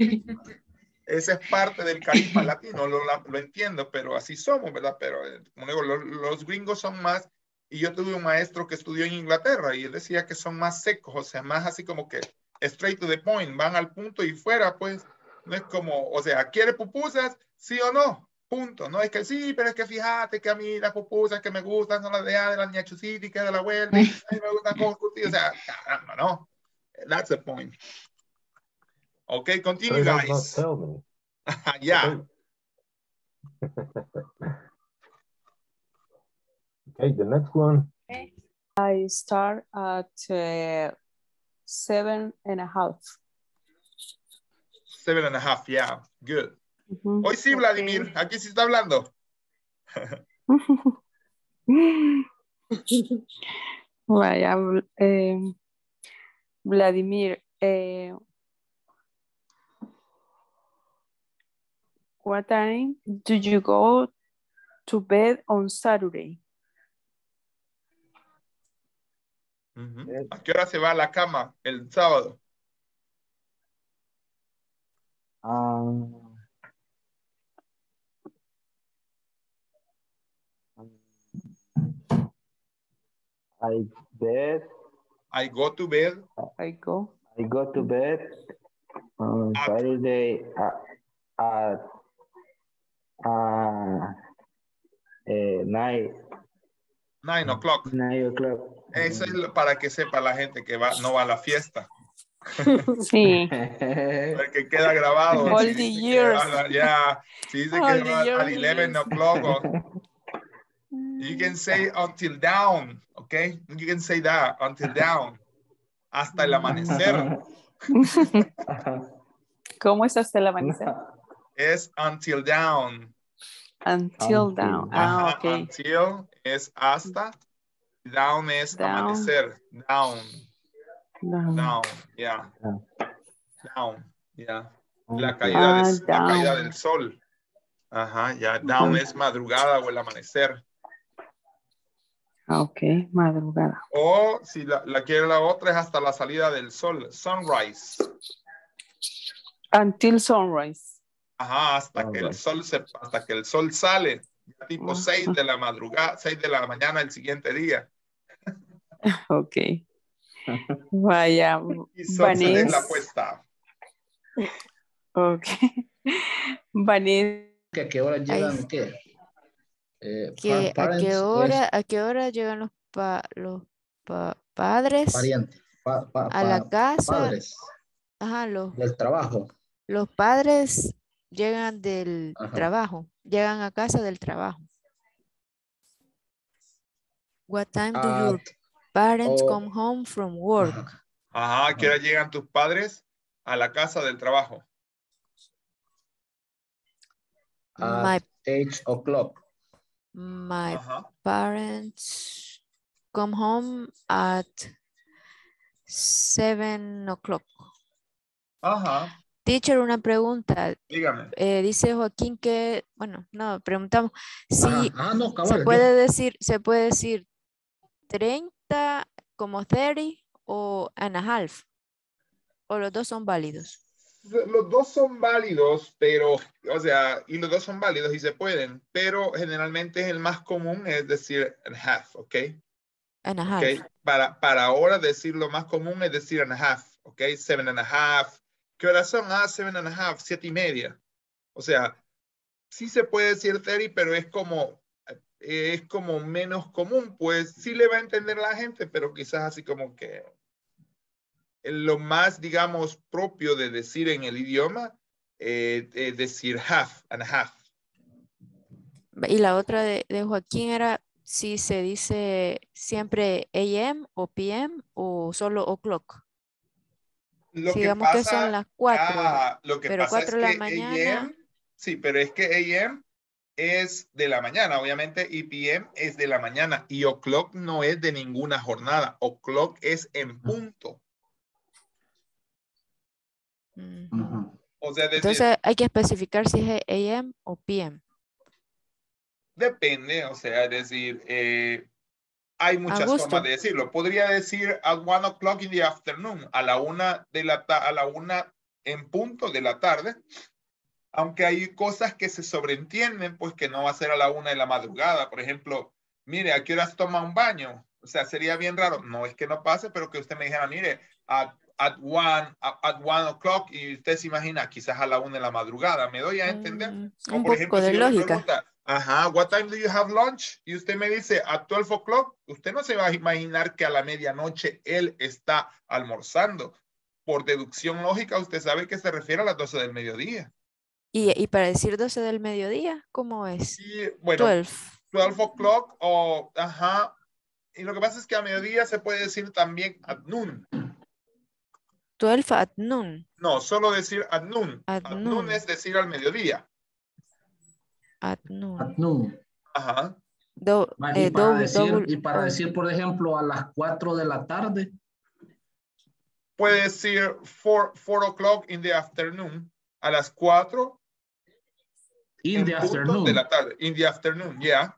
Esa es parte del carisma latino, lo, lo entiendo, pero así somos, ¿verdad? Pero, como digo, los, los gringos son más, y yo tuve un maestro que estudió en Inglaterra y él decía que son más secos, o sea, más así como que straight to the point, van al punto y fuera, pues, no es como, o sea, ¿quiere pupusas? ¿Sí o no? Punto. No es que sí, pero es que fíjate que a mí las pupusas que me gustan son las de, de la niña Chusiti, que de la abuela, a mí me gustan con curtido. O sea, caramba, no. That's the point. Okay, continue, Straight up, not guys. tell me. Yeah. Okay, the next one. I start at uh, seven and a half. Seven and a half, yeah. Good. Uh-huh. Hoy sí, Vladimir. Okay. Aquí sí está hablando. Vaya, eh, Vladimir, eh, what time do you go to bed on Saturday? Uh-huh. ¿A qué hora se va a la cama el sábado? Um, I bed. I go to bed. I go. I go to bed on Saturday at, at uh, eh, nine. Nine o'clock. Nine o'clock. Eso es para que sepa la gente que va, no va a la fiesta. Sí. Porque queda grabado. All si the dice years. Que va, yeah, si dice All que the va years. at eleven o'clock. Or, you can say until down, okay? You can say that, until down. Hasta el amanecer. ¿Cómo es hasta el amanecer? Es until down. Until down. Ah, Ajá, ok. until es hasta. Down es Down. amanecer. Down. Down. Down, yeah. Down, yeah. La caída, Ah, de, la caída down. del sol. Ajá, ya. Down Ujú. es madrugada o el amanecer. Ah, ok, madrugada. O si la, la quiere la otra es hasta la salida del sol. Sunrise. Until sunrise. Ajá, hasta que el sol se, hasta que el sol sale. Ya tipo Ajá. seis de la madrugada, seis de la mañana el siguiente día. Ok. Vaya, Y sunset es la Vanessa. puesta. Ok. Vanessa que a qué hora llegan, Ahí- ¿qué? Eh, que pa- a qué parents hora, es a qué hora llegan los, pa- los pa- padres pariente, pa- pa- a la pa- casa. padres Ajá, los, del trabajo. los padres llegan del Ajá. trabajo, llegan a casa del trabajo. What time do your At, parents o- come home from work? ajá. Ajá, ¿a qué hora llegan tus padres a la casa del trabajo? My, At eight o'clock. my Ajá. parents come home at seven o'clock. Ajá, Teacher, una pregunta. dígame. Eh, dice Joaquín que, bueno, no, preguntamos si Ajá. Ah, no, se cabal. puede yo- decir, se puede decir treinta como thirty o and a half, o los dos son válidos. Los dos son válidos, pero, o sea, y los dos son válidos y se pueden, pero generalmente el más común es decir and a half, ¿ok? And a ¿Ok? half. Para, para ahora decir lo más común es decir and a half, ¿ok? Seven and a half. ¿Qué horas son? Ah, seven and a half, siete y media. O sea, sí se puede decir thirty, pero es como, es como menos común, pues sí le va a entender la gente, pero quizás así como que lo más, digamos, propio de decir en el idioma, eh, es decir half and a half. Y la otra de, de Joaquín era si se dice siempre A M o P M o solo o'clock. Lo Si que digamos que son pasa, las cuatro, ah, lo que pero pasa es cuatro de que la mañana. A M, sí, pero es que A M es de la mañana, obviamente, y P M es de la mañana, y o'clock no es de ninguna jornada, o'clock es en punto. Ujú. O sea, desde, Entonces hay que especificar si es A M o P M. depende, o sea, es decir, eh, hay muchas gusto. formas de decirlo. Podría decir at one o'clock in the afternoon, a la una de la ta- a la una en punto de la tarde, aunque hay cosas que se sobreentienden, pues que no va a ser a la una de la madrugada. Por ejemplo, mire, ¿a qué horas toma un baño? O sea, sería bien raro. No es que no pase, pero que usted me dijera, mire, at, at one, at, at one o'clock, y usted se imagina, quizás a la una de la madrugada. ¿Me doy a entender? Mm, O un por poco ejemplo, de si yo le lógica. pregunta, ajá, what time do you have lunch? Y usted me dice, at twelve o'clock, usted no se va a imaginar que a la medianoche él está almorzando. Por deducción lógica, usted sabe que se refiere a las doce del mediodía. Y, y para decir doce del mediodía, ¿cómo es? Y bueno, twelve. twelve o'clock o, ajá. Y lo que pasa es que a mediodía se puede decir también at noon. twelve at noon. No, solo decir at noon. At At noon. noon es decir al mediodía. At noon. At noon. Ajá. Do- Va, eh, y, para double- decir, double- y para oh. decir, por ejemplo, a las cuatro de la tarde. Puede decir four, four o'clock in the afternoon. A las cuatro In en the punto afternoon. de la tarde. In the afternoon, yeah.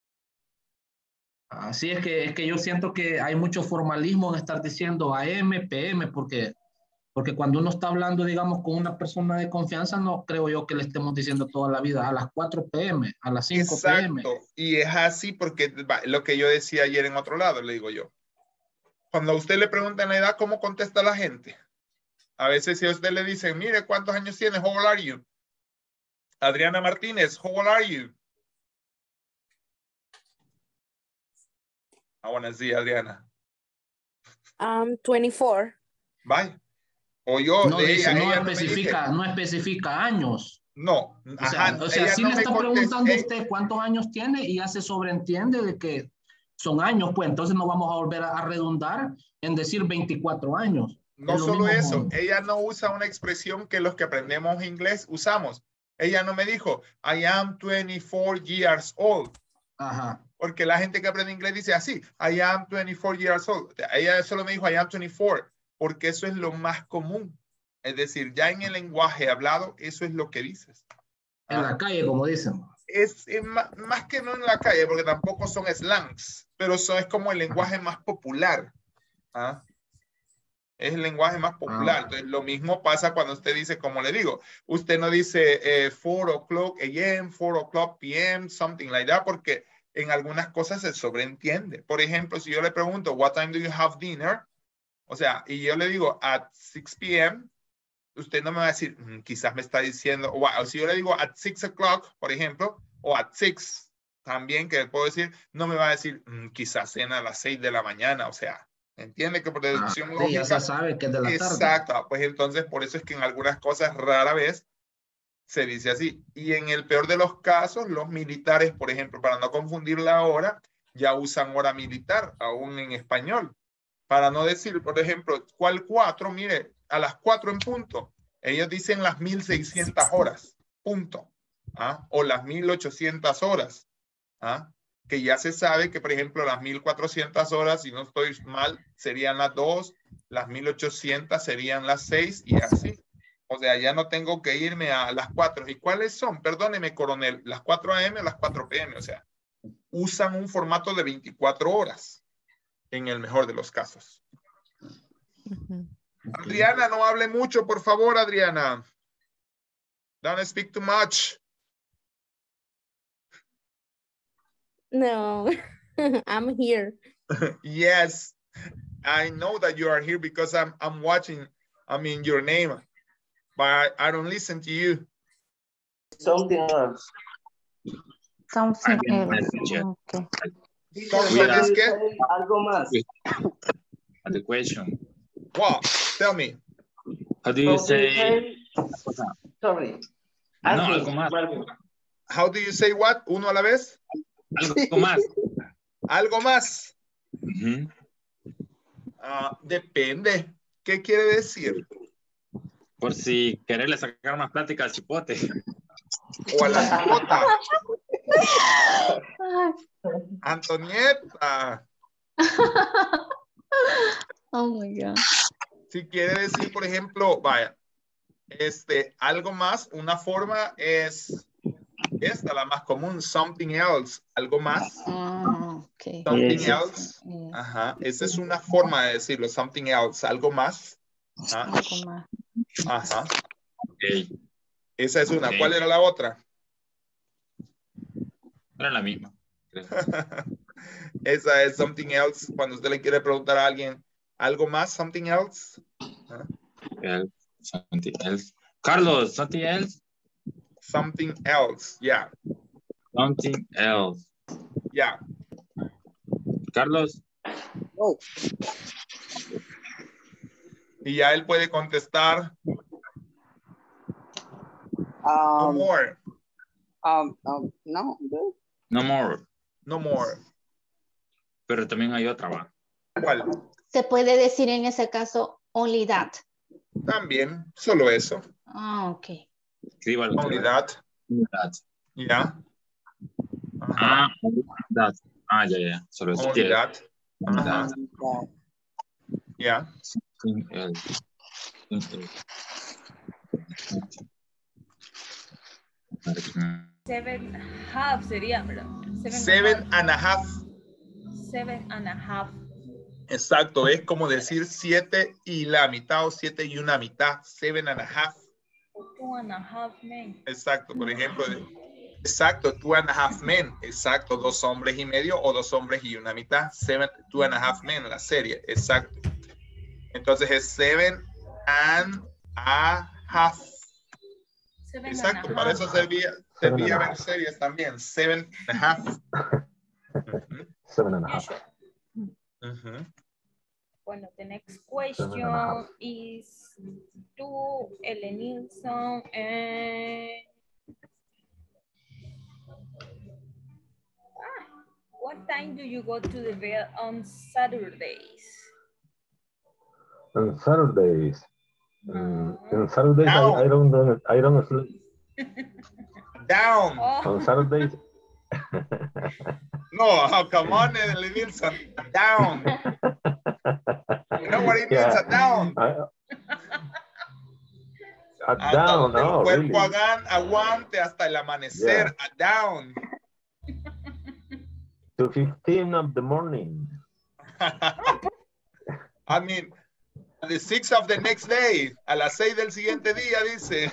Así es que, es que yo siento que hay mucho formalismo en estar diciendo A M, P M, porque, porque cuando uno está hablando, digamos, con una persona de confianza, no creo yo que le estemos diciendo toda la vida a las cuatro P M, a las cinco P M. Exacto. Y es así porque va, lo que yo decía ayer en otro lado, le digo yo. Cuando a usted le preguntan la edad, ¿cómo contesta la gente? A veces si a usted le dicen, mire, ¿cuántos años tiene? How old are you? Adriana Martínez, how old are you? Ah, buenos días, Adriana. I'm twenty-four. Bye. O yo, No, de dice, ella, no, ella no me especifica, dice. no especifica años. No, O sea, ajá, o sea ella sí no le me está contesta. preguntando Eh, usted cuántos años tiene y ya se sobreentiende de que son años, pues entonces no vamos a volver a, a redundar en decir veinticuatro años. No Es lo solo mismo eso, con- ella no usa una expresión que los que aprendemos inglés usamos. Ella no me dijo, I am twenty-four years old. Ajá. Porque la gente que aprende inglés dice así, I am twenty-four years old. Ella solo me dijo, I am twenty-four, porque eso es lo más común. Es decir, ya en el lenguaje hablado, eso es lo que dices. En la calle, como dicen. Es, es más, más que no en la calle, porque tampoco son slangs, pero eso es como el lenguaje más popular. ¿Ah? Es el lenguaje más popular. Ah. Entonces, lo mismo pasa cuando usted dice, como le digo, usted no dice eh, four o'clock A M, four o'clock P M, something like that, porque en algunas cosas se sobreentiende. Por ejemplo, si yo le pregunto, what time do you have dinner? O sea, y yo le digo, at six P M, usted no me va a decir, mm, quizás me está diciendo, o, o si yo le digo at six o'clock, por ejemplo, o at six, también que le puedo decir, no me va a decir, mm, quizás cena a las seis de la mañana, o sea, ¿entiende? Que por deducción Ah, lógica. sí, ya se sabe que es de la tarde. Exacto, pues entonces por eso es que en algunas cosas rara vez se dice así. Y en el peor de los casos, los militares, por ejemplo, para no confundir la hora, ya usan hora militar, aún en español. Para no decir, por ejemplo, ¿cuál cuatro? Mire, a las cuatro en punto. Ellos dicen las mil seiscientas horas, punto. ¿Ah? O las mil ochocientas horas. ¿Ah? Que ya se sabe que, por ejemplo, las mil cuatrocientas horas, si no estoy mal, serían las dos, las mil ochocientas serían las seis y así. O sea, ya no tengo que irme a las cuatro. ¿Y cuáles son? Perdóneme, coronel, las cuatro a eme o las cuatro pe eme. O sea, usan un formato de veinticuatro horas en el mejor de los casos. Ujú. Adriana, no hable mucho, por favor, Adriana. Don't speak too much. No, I'm here. Yes, I know that you are here because I'm I'm watching, I mean, your name, but I don't listen to you. Something else. Something I didn't else. message yet. Okay. So Yeah. es que, Algo más. At the question. wow, tell me. How do you How do you say? say- Sorry. No, Asking, algo más. well, How do you say what? Uno a la vez. Algo más. Algo más. Ujú. Ah, depende. ¿Qué quiere decir? Por si quererle sacar más plática al cipote. O a la cipota. Ay. Antonieta. Oh my God. Si quiere decir, por ejemplo, vaya, este, algo más, una forma es esta, la más común, something else, algo más. Ah, okay. Something Yes. else. Yeah, Ajá, esa es una forma de decirlo, something else, algo más. Ajá. algo más. Ajá. Ok. Esa es una. Ok. ¿Cuál era la otra? Era la misma. creo. Esa es something else. Cuando usted le quiere preguntar a alguien, ¿algo más? Something else. Ajá. Else, Something else. Carlos, something else. Something else. Yeah. Something else. Yeah. Carlos. Oh, Y ya él puede contestar. No um, more. um, um, no, no. No more. No more. Pero también hay otra, va. ¿Cuál? Se puede decir en ese caso only that. También, solo eso. Ah, ok. Escríbalo. Only that. That. Yeah. Ah, that. Ah, ya, ya. Solo eso. Only that. Only Ajá. that. Yeah. Something else. Something else. Seven half sería, ¿verdad? Seven and a half. Seven and a half. Exacto, es como decir siete y la mitad o siete y una mitad. Seven and a half. Two and a half men. Exacto, por ejemplo. Exacto, two and a half men. Exacto, dos hombres y medio o dos hombres y una mitad. Seven, two and a half men, la serie. Exacto. Entonces es seven and a half. Seven Exacto, and a para half. eso servía, Seven servía and a ver half. series también. Seven and a half. Ujú, Seven and a half. ujú. Bueno, the next Seven and a half. question is to Ellen Nilsson and ah, what time do you go to the bed on Saturdays? On Saturdays. Mm, on Saturdays, I, I don't don't- I don't sleep. Down. On Saturdays, No, oh, come on, Ellen Nilsson. Down. You know what it means, yeah. a down. I, a Hasta down, donde el no, cuerpo really. hagan- aguante hasta el amanecer. A down. To fifteen of the morning. I mean, at the six of the next day, a las seis del siguiente día, dice.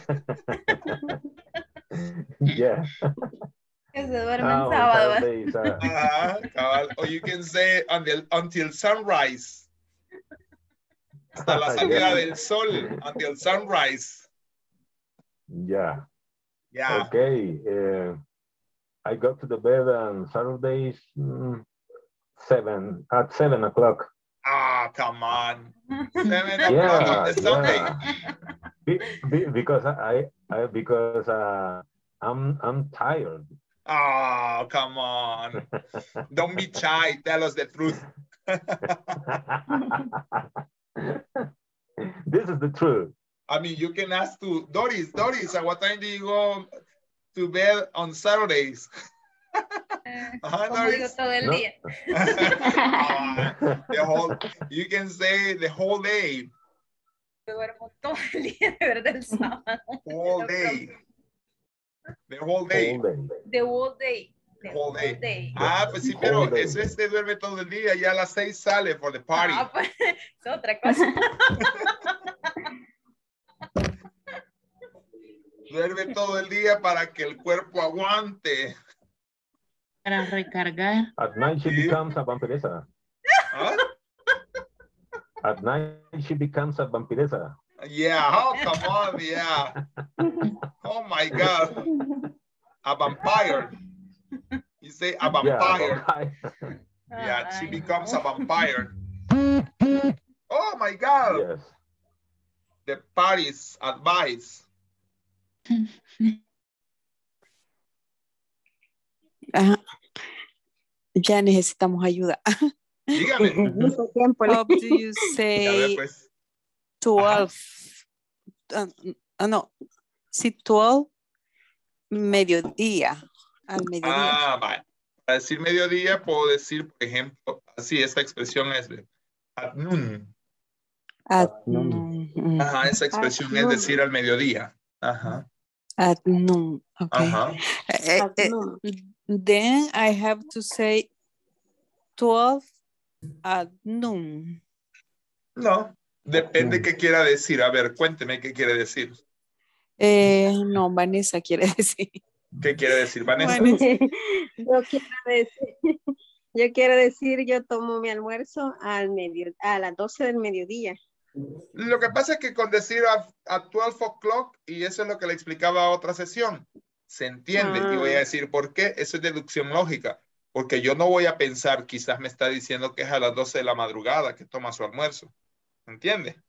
Yeah. Que se duerme Ah, en on sábado. Saturdays, uh, Ajá, cabal. Or you can say until, until sunrise. Hasta la salida Yeah. del sol, until sunrise. Yeah. Yeah. Okay. Uh, I go to the bed on Saturdays mm, seven at seven o'clock. Ah, come on. Seven o'clock Yeah, on the Sunday. yeah. Be, be, because I, I because uh, I'm I'm tired. Oh, come on. Don't be shy. Tell us the truth. This is the truth. I mean, you can ask to Doris. Doris, at what time do you go to bed on Saturdays? Uh-huh, Como digo, Doris? todo el No. día. Ah, the whole, you can say the whole day. Yo duermo todo el día, de verdad, el sábado. Whole No day. The whole day. Whole day. The whole day. The Whole day. day. Ah, pues sí, pero Whole day. ese este duerme todo el día y a las seis sale for the party. Ah, pues, es otra cosa. Duerme todo el día para que el cuerpo aguante. Para recargar. At night she Sí. becomes a vampiresa. ¿Ah? At night she becomes a vampiresa. Yeah, oh, come on, yeah. Oh my God. A vampire. You say a vampire. vampire. Yeah, she Ay, becomes no. a vampire. Oh my God. Yes. The party's advice. Ajá. Ya necesitamos ayuda. Dígame. Mucho tiempo. How do you Ya ve, say pues. twelve? Ah, ah, no. Sí, twelve, mediodía. Al mediodía. Ah, vale. Para decir mediodía puedo decir, por ejemplo, así, esta expresión es de at noon. At noon. noon. Ajá, esa expresión es noon. decir al mediodía. Ajá. At noon. Okay. Ajá. Eh, At eh, noon. then I have to say twelve at noon. No, depende qué quiera decir. A ver, cuénteme qué quiere decir. Eh, no, Vanessa quiere decir. ¿Qué quiere decir, Vanessa? Vanessa. Yo quiero decir, yo quiero decir, yo tomo mi almuerzo al medio, a las doce del mediodía. Lo que pasa es que con decir a, a doce o'clock, y eso es lo que le explicaba a otra sesión, se entiende. Ah. Y voy a decir por qué. Eso es deducción lógica. Porque yo no voy a pensar, quizás me está diciendo que es a las doce de la madrugada que toma su almuerzo. ¿Entiende?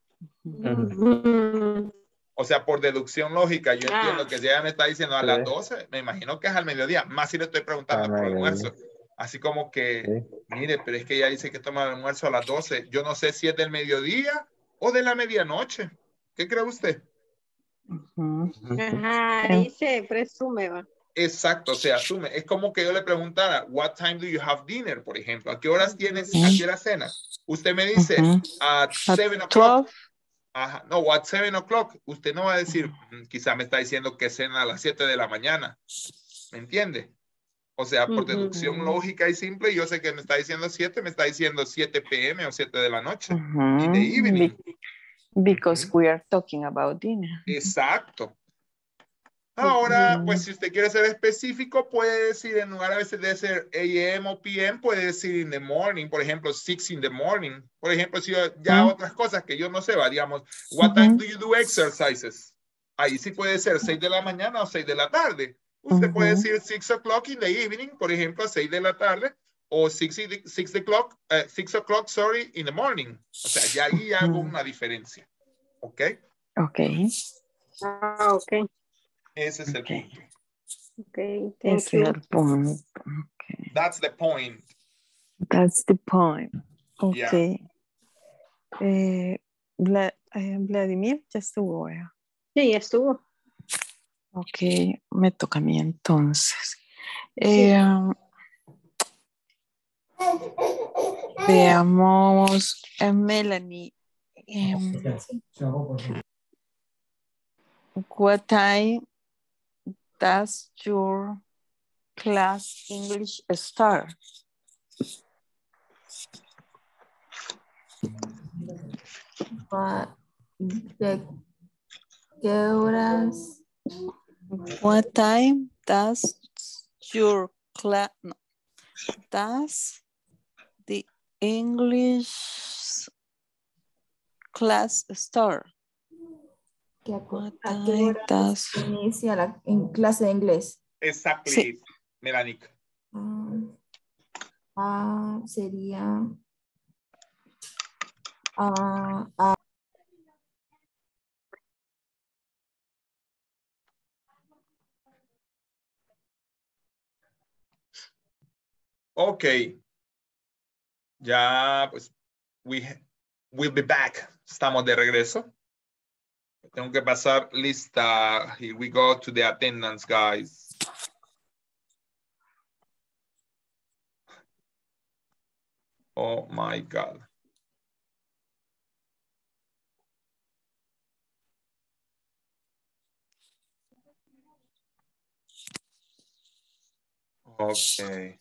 Ujú. O sea, por deducción lógica, yo Ah. entiendo que si ella me está diciendo a las Sí. doce, me imagino que es al mediodía. Más si le estoy preguntando Al por el mediodía. almuerzo. Así como que, Sí. mire, pero es que ella dice que toma el almuerzo a las doce. Yo no sé si es del mediodía o de la medianoche. ¿Qué cree usted? Ujú. Ajá, ahí se presume, va. Exacto, se asume. Es como que yo le preguntara, what time do you have dinner, por ejemplo? ¿A qué horas tienes, a qué hora cena? Usted me dice, Ujú. at At seven o'clock. twelve. Ajá, no, at seven o'clock. Usted no va a decir, "Mm, quizá me está diciendo que cena a las siete de la mañana. ¿Me entiende? O sea, por Ujú. deducción lógica y simple, yo sé que me está diciendo siete, me está diciendo siete p m o siete de la noche. Ujú. In the evening. Be- because we are talking about dinner. Exacto. Ahora, Ujú. pues si usted quiere ser específico, puede decir, en lugar a veces de ser A M o P M, puede decir in the morning, por ejemplo, six in the morning. Por ejemplo, si yo- ya Ujú. otras cosas que yo no sé, digamos, what time Ujú. do you do exercises? Ahí sí puede ser seis de la mañana o seis de la tarde. Usted puede Ujú. decir six o'clock in the evening, por ejemplo, seis de la tarde, o six, i- six o'clock, eh, six o'clock, sorry, in the morning. O sea, ya ahí hago Ujú. una diferencia. ¿Ok? Okay. Ah, ok. Ese es el Okay. punto. Ok, thank Ese you. es el punto. Okay. That's the point. That's the point. Yeah. Okay. Eh, Vla- eh, Vladimir, ya estuvo. eh. Sí, ya estuvo. Ok, me toca a mí entonces. Sí. Eh, veamos a Melanie. Em, what time does your class English start? Ah, ¿De qué horas? What time does your class, no, does the English class start? ¿Que a, What a qué time hora does... se inicia la en clase de inglés? Exactly. Sí. Melanie. Ah, ah, sería ah, ah, Ok. Ya, pues, we will be back. Estamos de regreso. Tengo que pasar lista. Here we go to the attendance, guys. Oh my God. Okay.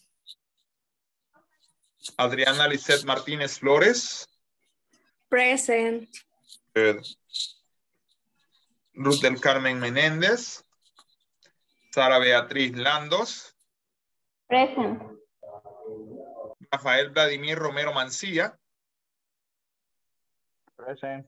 Adriana Lisette Martínez Flores. Present. Good. Ruth del Carmen Menéndez. Sara Beatriz Landos. Present. Rafael Vladimir Romero Mancilla. Present.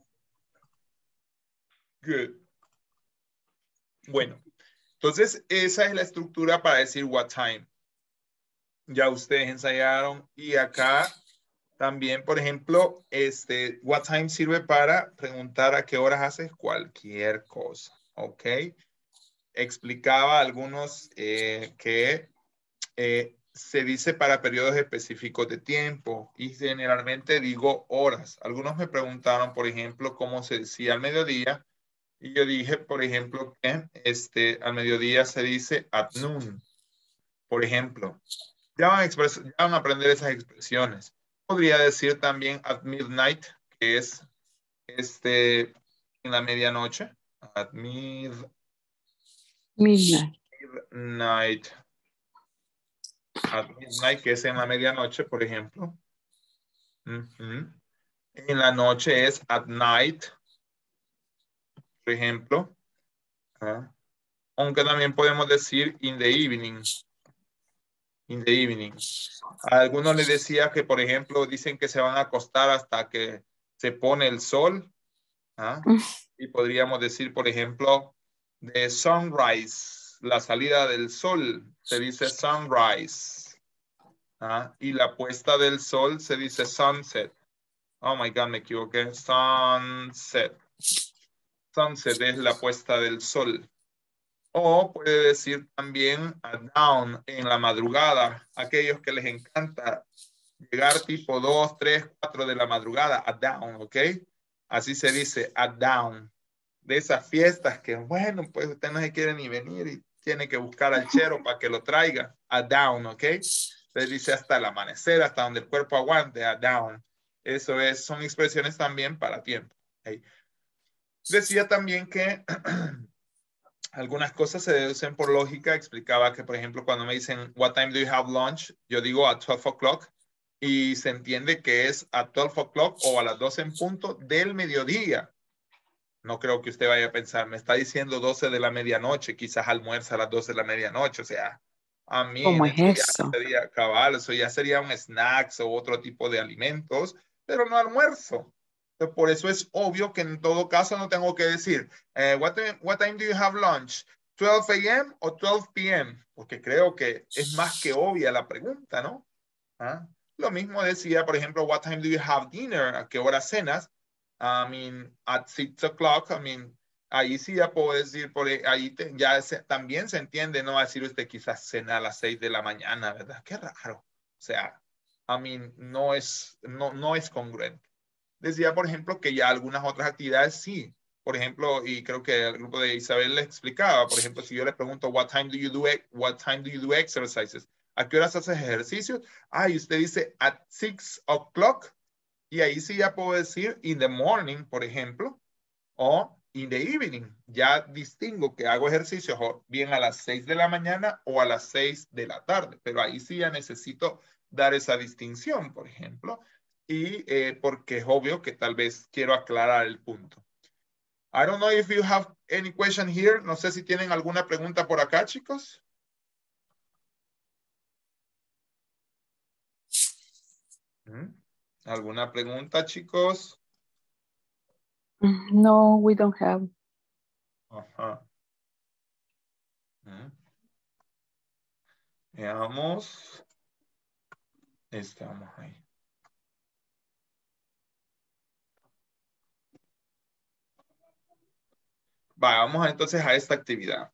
Good. Bueno, entonces esa es la estructura para decir what time. Ya ustedes ensayaron y acá también, por ejemplo, este what time sirve para preguntar a qué horas haces cualquier cosa, ¿ok? Explicaba algunos eh, que eh, se dice para periodos específicos de tiempo y generalmente digo horas. Algunos me preguntaron, por ejemplo, cómo se decía al mediodía y yo dije, por ejemplo, que este, al mediodía se dice at noon, por ejemplo. Ya van, a expres- ya van a aprender esas expresiones. Podría decir también at midnight, que es este, en la medianoche. At mid, Midnight. midnight. At midnight, que es en la medianoche, por ejemplo. Uh-huh. En la noche es at night, por ejemplo. Uh, aunque también podemos decir in the evening. In the evening. A algunos les decía que, por ejemplo, dicen que se van a acostar hasta que se pone el sol. ¿Ah? Y podríamos decir, por ejemplo, de sunrise, la salida del sol, se dice sunrise. ¿Ah? Y la puesta del sol se dice sunset. Oh my God, me equivoqué. Sunset. Sunset es la puesta del sol. O puede decir también a down en la madrugada. Aquellos que les encanta llegar tipo dos, tres, cuatro de la madrugada a down, ¿ok? Así se dice a down. De esas fiestas que, bueno, pues usted no se quiere ni venir y tiene que buscar al chero para que lo traiga a down, ¿ok? Se dice hasta el amanecer, hasta donde el cuerpo aguante, a down. Eso es, son expresiones también para tiempo. ¿Okay? Decía también que algunas cosas se deducen por lógica. Explicaba que, por ejemplo, cuando me dicen, what time do you have lunch? Yo digo a twelve o'clock y se entiende que es a twelve o'clock o a las doce en punto del mediodía. No creo que usted vaya a pensar, me está diciendo doce de la medianoche, quizás almuerza a las doce de la medianoche. O sea, a mí ¿Cómo es eso ya eso? sería cabal, eso ya sería un snacks o otro tipo de alimentos, pero no almuerzo. Entonces, por eso es obvio que en todo caso no tengo que decir, eh, what, time, what time do you have lunch? twelve a m o twelve p m? Porque creo que es más que obvia la pregunta, ¿no? ¿Ah? Lo mismo decía, por ejemplo, what time do you have dinner? ¿A qué hora cenas? I mean, at six o'clock, I mean, ahí sí ya puedo decir, por ahí te, ya se, también se entiende, no va a decir usted quizás cena a las seis de la mañana, ¿verdad? Qué raro. O sea, I mean, no es, no, no es congruente. Decía, por ejemplo, que ya algunas otras actividades sí. Por ejemplo, y creo que el grupo de Isabel le explicaba, por ejemplo, si yo le pregunto, what time do you do, what time do you do exercises? ¿A qué horas haces ejercicios? Ah, y usted dice at six o'clock. Y ahí sí ya puedo decir in the morning, por ejemplo, o in the evening. Ya distingo que hago ejercicios o bien a las seis de la mañana o a las seis de la tarde. Pero ahí sí ya necesito dar esa distinción, por ejemplo. Y eh, porque es obvio que tal vez quiero aclarar el punto. I don't know if you have any question here. No sé si tienen alguna pregunta por acá, chicos. ¿Mm? ¿Alguna pregunta, chicos? No, we don't have. Ajá. Mm. Veamos. Estamos ahí. Va, vamos entonces a esta actividad.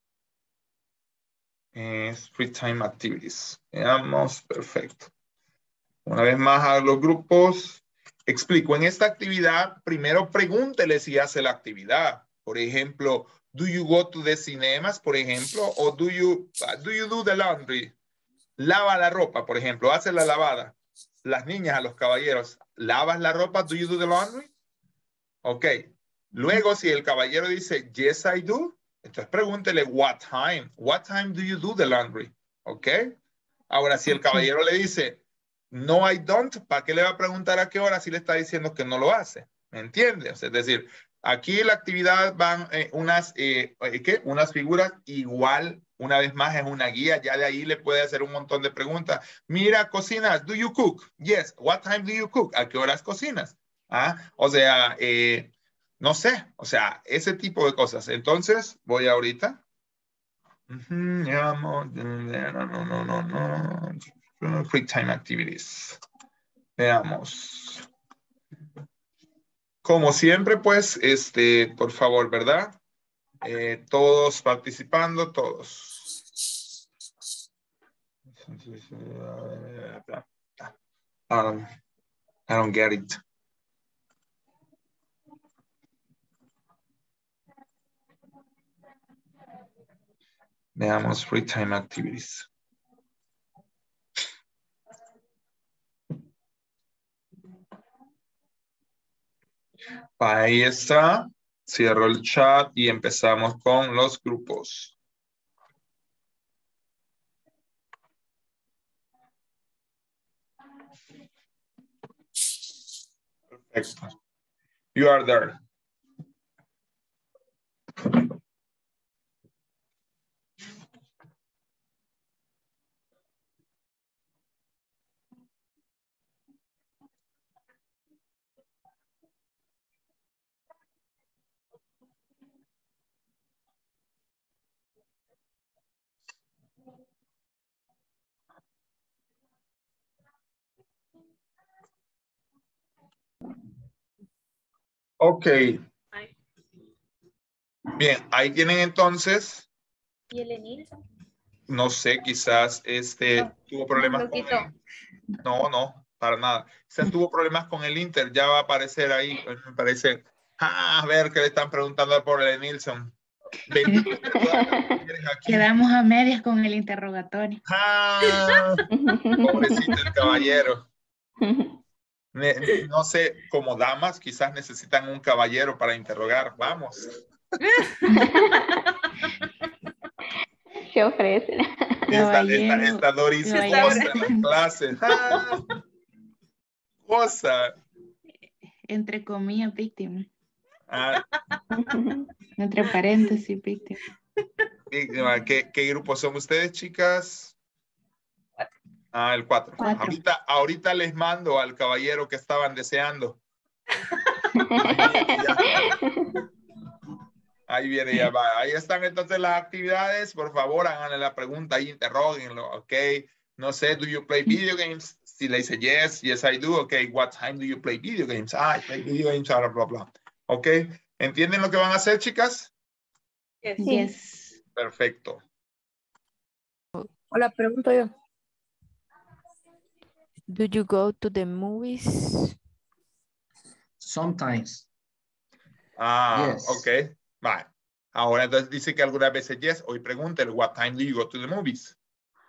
Es free time activities. Veamos, perfecto. Una vez más a los grupos. Explico, en esta actividad, primero pregúntele si hace la actividad. Por ejemplo, do you go to the cinemas, por ejemplo, o do you, do you do the laundry? Lava la ropa, por ejemplo, hace la lavada. Las niñas, a los caballeros, ¿lavas la ropa? Do you do the laundry? Ok. Luego, si el caballero dice, yes, I do, entonces pregúntele, what time? What time do you do the laundry? Ok. Ahora, si el caballero le dice, no, I don't, ¿para qué le va a preguntar a qué hora si le está diciendo que no lo hace? ¿Me entiendes? Es decir, aquí la actividad van eh, unas, eh, ¿qué? Unas figuras igual, una vez más es una guía, ya de ahí le puede hacer un montón de preguntas. Mira, cocinas, do you cook? Yes, what time do you cook? ¿A qué horas cocinas? ¿Ah? O sea, eh, no sé, o sea, ese tipo de cosas. Entonces, voy ahorita. Uh-huh, yeah, no, no, no, no, no. Free time activities. Veamos. Como siempre, pues, este, por favor, ¿verdad? Eh, todos participando, todos. Um, I don't get it. Veamos free time activities. Ahí está. Cierro el chat y empezamos con los grupos. Perfecto. You are there. Ok. Bien, ahí tienen entonces. ¿Y el Enilson? No sé, quizás este No, tuvo problemas lo con quitó. el... No, no, para nada. Quizás tuvo problemas con el Inter, ya va a aparecer ahí, me parece. Ah, a ver qué le están preguntando por el Nilsson. Quedamos a medias con el interrogatorio. Ah, pobrecito el caballero. Ne- No sé, como damas quizás necesitan un caballero para interrogar. Vamos. ¿Qué ofrecen? Esta, esta, esta Doris goza en las clases. Ah, goza. Entre comillas, víctima. Ah, Entre paréntesis, víctima. víctima. ¿Qué, qué grupo son ustedes, chicas? Ah, el cuatro. Cuatro. Ahorita, ahorita les mando al caballero que estaban deseando. Ahí viene ya. Ahí viene ya, va. Ahí están entonces las actividades. Por favor, háganle la pregunta ahí, interróguenlo, ok. No sé, do you play video games? Si le dice yes, yes I do, ok. What time do you play video games? Ah, I play video games, bla, bla, bla. Ok. ¿Entienden lo que van a hacer, chicas? Yes. Yes. Perfecto. Hola, pregunto yo. Do you go to the movies? Sometimes. Ah, Yes. ok. Vale. Ahora entonces dice que algunas veces yes. Hoy pregúntele, what time do you go to the movies?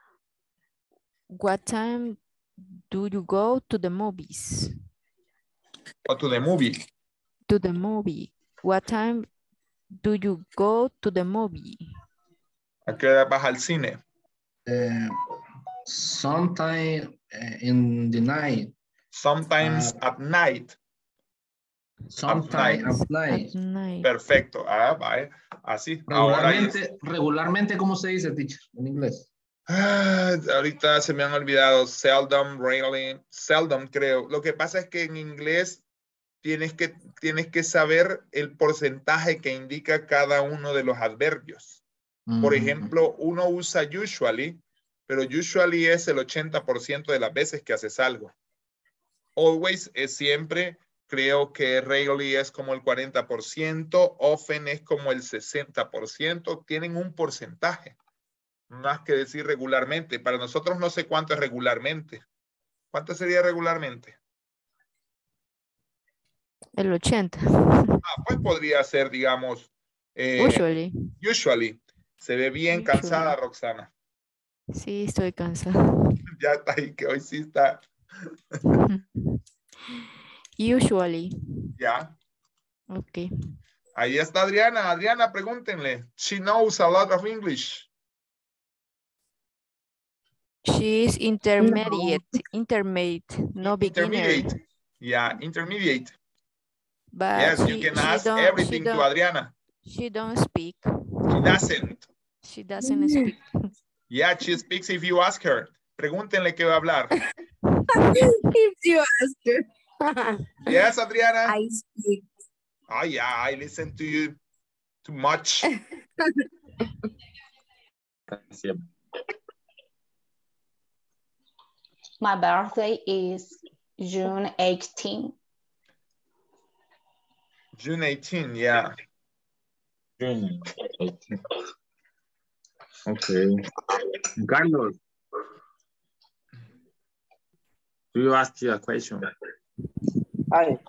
What time do you go to the movies? O to the movie. To the movie. What time do you go to the movie? ¿A qué hora vas al cine? Uh, sometime uh, in the night. Sometimes Uh, at night. Sometime at night. At night. Perfecto. Ah, vale. Así. Ahora es. Regularmente, regularmente, ¿cómo se dice, teacher, en inglés? Ah, ahorita se me han olvidado. Seldom, rarely, seldom creo. Lo que pasa es que en inglés tienes que, tienes que saber el porcentaje que indica cada uno de los adverbios. Por ejemplo, uno usa usually, pero usually es el ochenta por ciento de las veces que haces algo. Always es siempre, creo que rarely es como el cuarenta por ciento, often es como el sesenta por ciento, tienen un porcentaje, más que decir regularmente. Para nosotros no sé cuánto es regularmente. ¿Cuánto sería regularmente? El ochenta. Ah, pues podría ser, digamos, eh, Usually. Usually. Se ve bien Usually. cansada, Roxana. Sí, estoy cansada. Ya está ahí, que hoy sí está. Usually. Ya. Ok. Ahí está Adriana. Adriana, pregúntenle. She knows a lot of English. She is intermediate. No. Intermediate, no beginner. Intermediate. Yeah, intermediate. But yes, she, you can she ask don't, everything she to Adriana. She don't speak. She doesn't. She doesn't speak. Yeah, she speaks if you ask her. Pregúntenle qué va a hablar. If you ask her. Yes, Adriana. I speak. Oh, yeah, I listen to you too much. My birthday is June eighteenth. June eighteenth, yeah. June eighteenth. Okay. Carlos, do you ask you a question? Hi.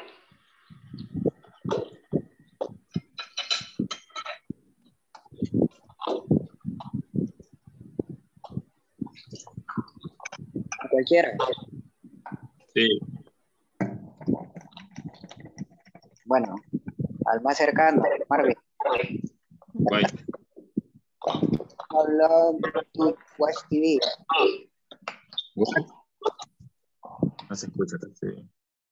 Cualquiera. Sí. Bueno, al más cercano, Marvin. Right. How long to watch T V? What? No se escucha, sí.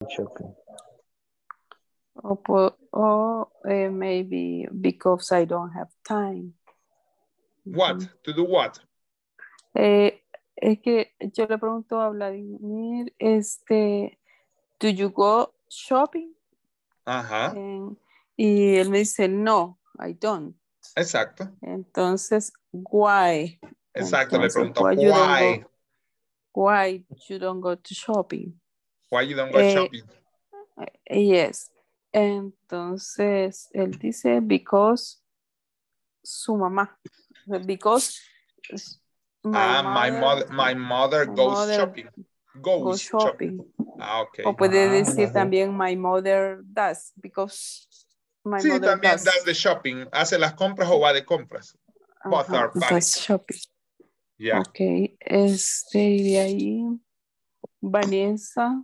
Or, po- or uh, maybe because I don't have time. What? Mm-hmm. To do what? Eh, es que yo le pregunto a Vladimir, este, do you go shopping? Ajá. Eh, y él me dice, no, I don't. Exacto. Entonces, why? Exacto, Entonces, le pregunto, why? why? You don't go, why you don't go to shopping? Why you don't go eh, shopping? Yes. Entonces, él dice, because su mamá. Because my ah, mother, my mother, my mother my goes mother shopping. Goes go shopping. shopping. Ah, okay. O puede ah, decir también my mother does, because my sí, mother también does. does the shopping. Hace las compras o va de compras. Both Ajá, are valid. does shopping. Yeah. Ok, este, y de ahí, Vanessa.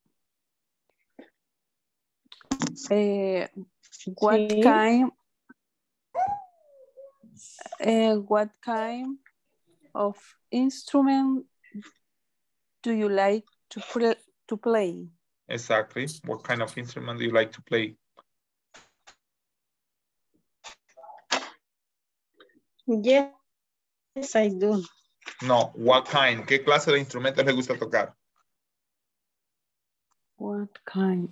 Eh, what sí. kind uh, what kind of instrument do you like to play to play? Exactly. What kind of instrument do you like to play? Yes, yes I do. No, what kind? ¿Qué clase de instrumentos le gusta tocar? What kind?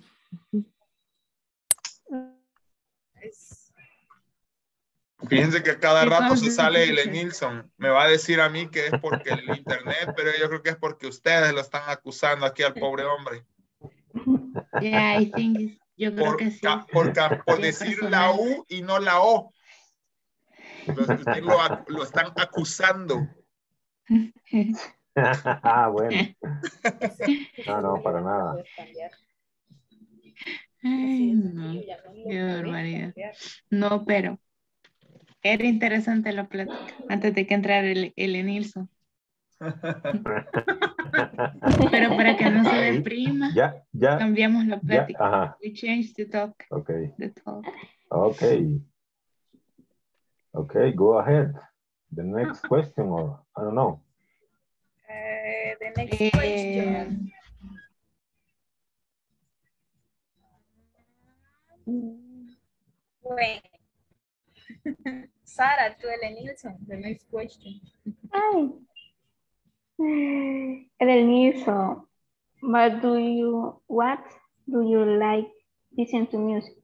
Fíjense que a cada rato se sale el Nilsson. Me va a decir a mí que es porque el internet, pero yo creo que es porque ustedes lo están acusando aquí al pobre hombre. Yeah, I think yo creo por, que sí. Por, por, por decir la U y no la O. Ustedes lo, lo están acusando. Ah, bueno. No, no, para nada. Ay, no, qué barbaridad. No, pero era interesante la plática antes de que entrara el, el Nilsson. Pero para que no se deprima, ya, ya, cambiamos la plática. Ya, ajá. We change the talk. Okay. The talk. Okay. Okay, go ahead. The next question, or I don't know. Uh, the next eh, question. Wait. Sarah, to Ellen Nilsson, the next question. Hi. Ellen Nilsson, what do you, what do you like listen to music?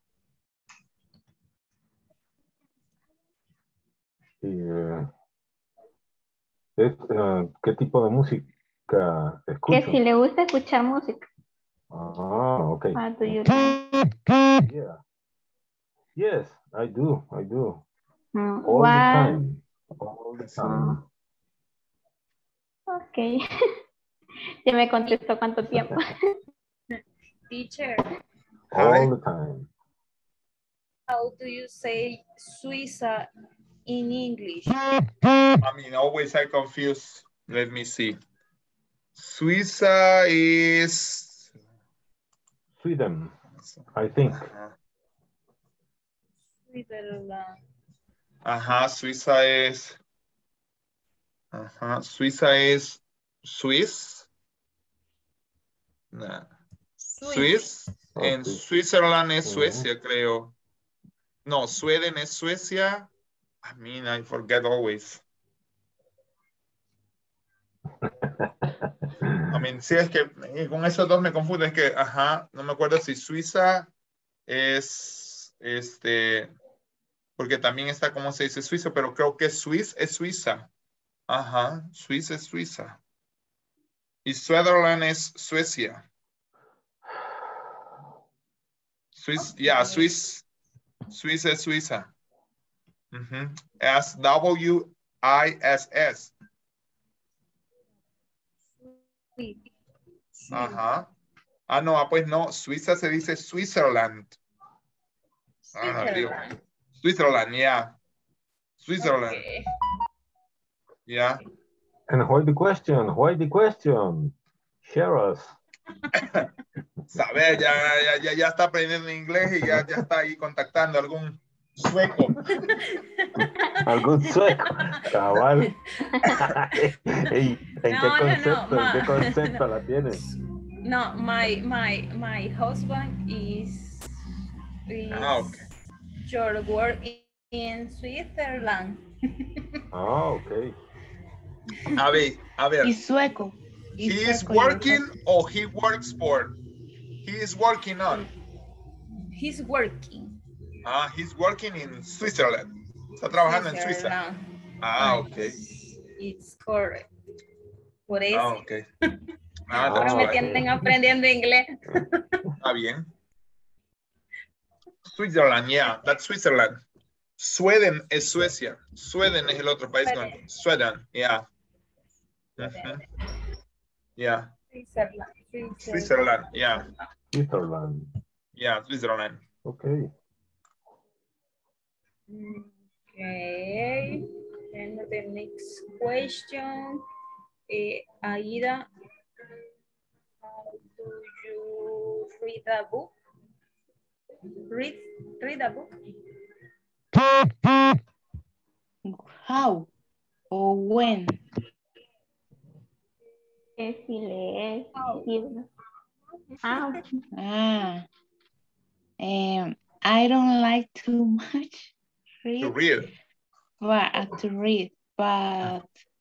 Yeah. Es, uh, ¿Qué tipo de música escucho? Que si le gusta escuchar música. Ah, okay. What do you like? Yeah. Yes, I do. I do. Mm, All what? the time. All the time. Ok. Ya me contestó cuánto tiempo. Teacher, All the time. how do you say Suiza in English? I mean, always I confuse. Let me see. Suiza is Sweden, I think. Switzerland. Ajá, Suiza es. Ajá, Suiza es Swiss. Nah. Swiss. Oh, En sí. Switzerland es Ujú. Suecia, creo. No, Sweden es Suecia. I mean, I forget always. I mean, sí, es que eh, con esos dos me confundo. Es que, ajá, no me acuerdo si Suiza es, este, porque también está, como se dice, suizo, pero creo que Swiss es Suiza. Ajá, Suiza es Suiza. Y Switzerland es Suecia. Swiss, Okay. yeah, Swiss, Swiss es Suiza. Uh-huh. S W I S S. Sí. Ajá. Ah, no, ah, pues no, Suiza se dice Switzerland. Ah, digo. Switzerland. Switzerland, yeah. Switzerland. Okay. Yeah. And why the question? Why the question? Share us. Saber, ya, ya, ya, ya está aprendiendo inglés y ya, ya está ahí contactando a algún sueco. ¿Algún sueco? Cabal. ¿En, en No, qué no, concepto? no, ¿En qué ma- concepto la tienes? No, my my my husband is is Ah, okay. your work in Switzerland. Ah, ok. A ver, a ver. Y sueco. Y He is sueco, working or he works for? He is working on. He's working. Ah, he's working in Switzerland. Está trabajando en Suiza. Switzerland. Ah, ok. It's correct. Por eso. Ah, ok. Ah, Ahora that's me right. tienen aprendiendo inglés. Está bien. Switzerland, yeah, that's Switzerland. Sweden es Suecia. Sweden es el otro país. Con... Sweden, yeah. Uh-huh. Yeah. Switzerland. Switzerland, yeah. Switzerland. Yeah, Switzerland. Okay. Okay. And the next question. Eh, Aida, how do you read a book? Read, read a book? How or when? Que si lees libros. Ah, Ah. Um, I don't like too much read, To read. but uh, to read, but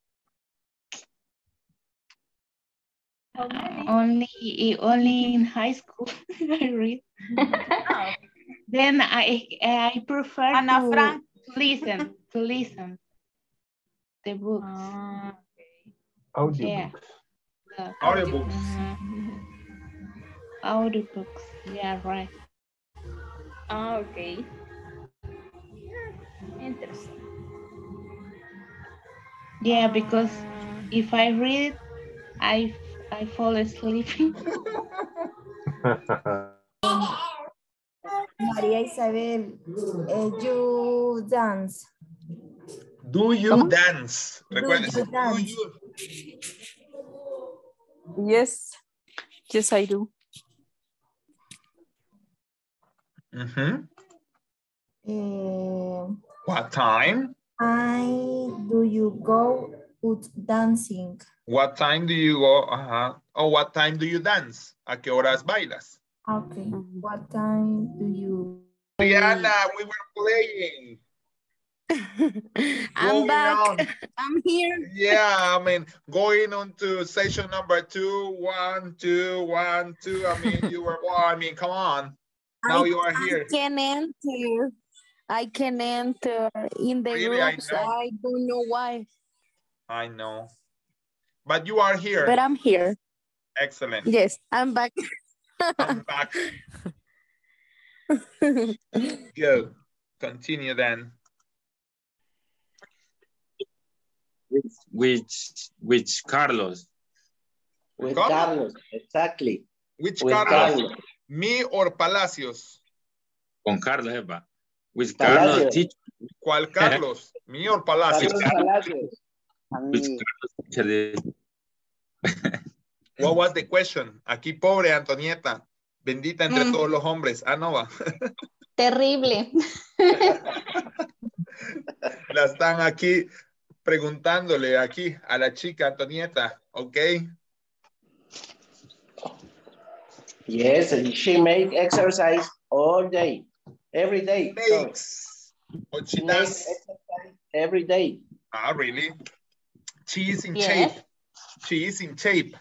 How many? only only in high school I read. Oh, Then I I prefer Ana to Frank. listen to listen the books. Ah, Audiobooks. Yeah. Audiobooks. Mhm. Audiobooks. Yeah, right. ah, okay. Interesting. Yeah, because if I read, I I fall asleep. María Isabel, eh, you dance. Do you ¿Cómo? dance? Recuerden, you do dance? you. Yes. Yes, I do. Mhm. Eh, What time? I do you go out dancing? What time do you go? Uh-huh. Oh, what time do you dance? ¿A qué horas bailas? Okay. What time do you? Diana, we were playing. I'm Going back. on. I'm here. Yeah, I mean, going on to session number two, one, two, one, two. I mean, you were, well, I mean, come on. Now I, you are I here. can enter. I can enter in the Really, I groups. know. I don't know why. I know. But you are here. But I'm here. Excellent. Yes, I'm back. I'm back. Good. Continue then. Which, which, which Carlos? With ¿Cómo? Carlos, exactly. Which With Carlos? Carlos. Me or Palacios? Con Carlos, Eva. Which Carlos Palacios. teacher? ¿Cuál Carlos? Me or Palacios? Carlos Palacios. Which Carlos teacher de- What was the question? Aquí pobre Antonieta, bendita entre Mm. todos los hombres. Ah, no va. Terrible. La están aquí preguntándole aquí a la chica Antonieta, ¿ok? Yes, and she make exercise all day, every day. sorry. Makes. But she She does. makes exercise every day. Ah, really? She is in Yes. shape. She is in shape.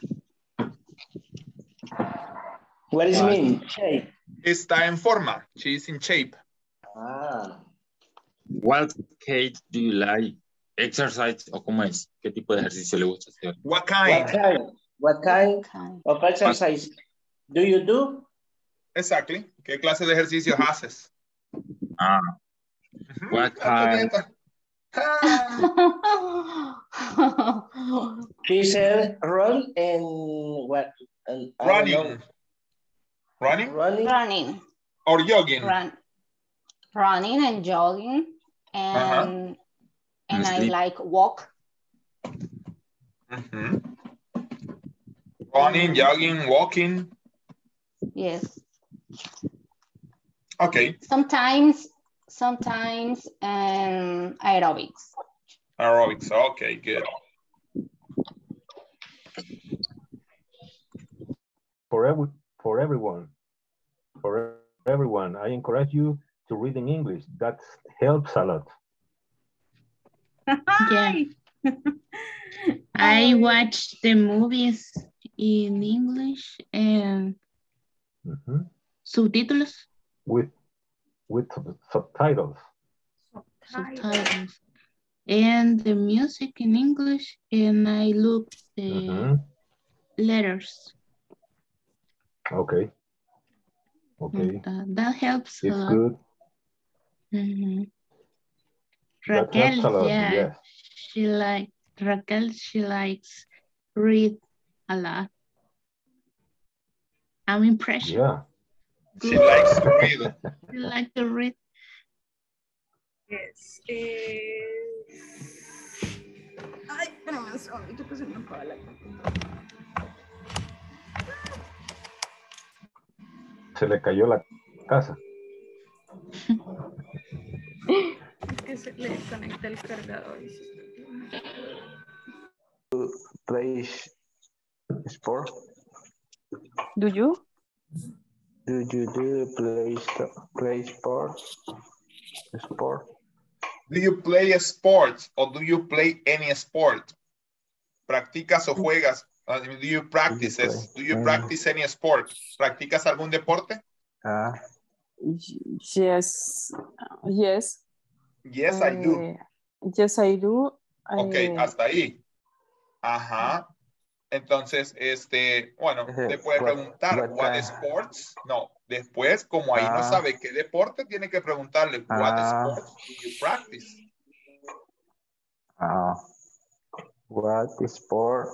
What does it Ah. mean? Shape. Está en forma. She is in shape. Ah, What Kate do you like? Exercise o cómo es? ¿Qué tipo de ejercicio le gusta hacer? What what kind? kind? What kind Okay. of exercise do you do? Exactly. ¿Qué clase de ejercicios haces? Ah, Ujú, what kind? Antonieta. Ah, She said run and what? And I don't running. know. Running Running. Running. or jogging? Run. Running and jogging. And, and I Sleep. like walk. Mhm. Running, jogging, walking. Yes. Okay. Sometimes, sometimes um, aerobics. Aerobics. Okay, good. For every, for everyone, for everyone, I encourage you to read in English. That helps a lot. Yeah. I watch the movies in English and Mhm. subtítulos. With, with sub- subtitles. Subtitles. And the music in English, and I look the Mhm. letters. Okay. Okay. Uh, that helps a It's lot. good. Mhm. That helps a Raquel, lot, yeah, yes. she like Raquel. She likes read a lot. I'm impressed. Yeah. She likes to read. She like to read. Yes. Eh... Ay, espérame un segundito que se me apaga la computadora. Se le cayó la casa. Es que se le conecta el cargador. Y se Play sport. Do you? Do you do play st- play sport? Sport. Do you play a sport or do you play any sport? ¿Practicas o juegas? I mean, do you practice? play Do you any- practice any sport? ¿Practicas algún deporte? Ah, Yes. Yes. Yes, I do. Eh, yes, I do. Ok, Eh, hasta ahí. Ajá. Entonces, este, bueno, te puede what- preguntar, what what kind? sports? No, después, como ahí no Ah. sabe qué deporte, tiene que preguntarle, what Ah. sports do you practice? ah. What sport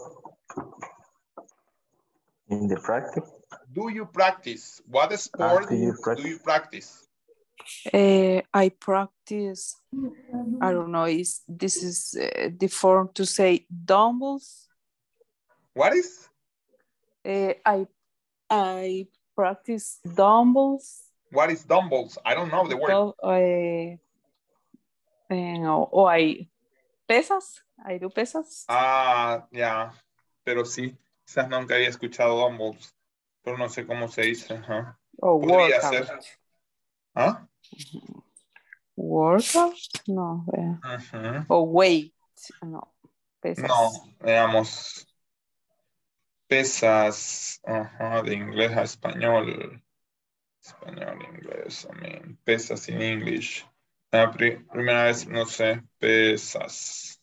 in the practice? Do you practice? What sport do you do practice? you practice? eh, I practice. I don't know. Is this is uh, the form to say dumbbells? What is? Eh, I I practice dumbbells. What is dumbbells? I don't know the word. Dum- eh, eh, o, o hay pesas. I do pesas. Ah, ya. Pero sí, quizás nunca había escuchado dumbbells, pero no sé cómo se dice. Ajá. O Podría workout. ser. ¿Ah? Workout? No, vea. Ujú. O weight. No, pesas. No, veamos. Pesas, ajá, de inglés a español. Español, inglés, I mean, pesas in English. La pri- primera vez, no sé, pesas.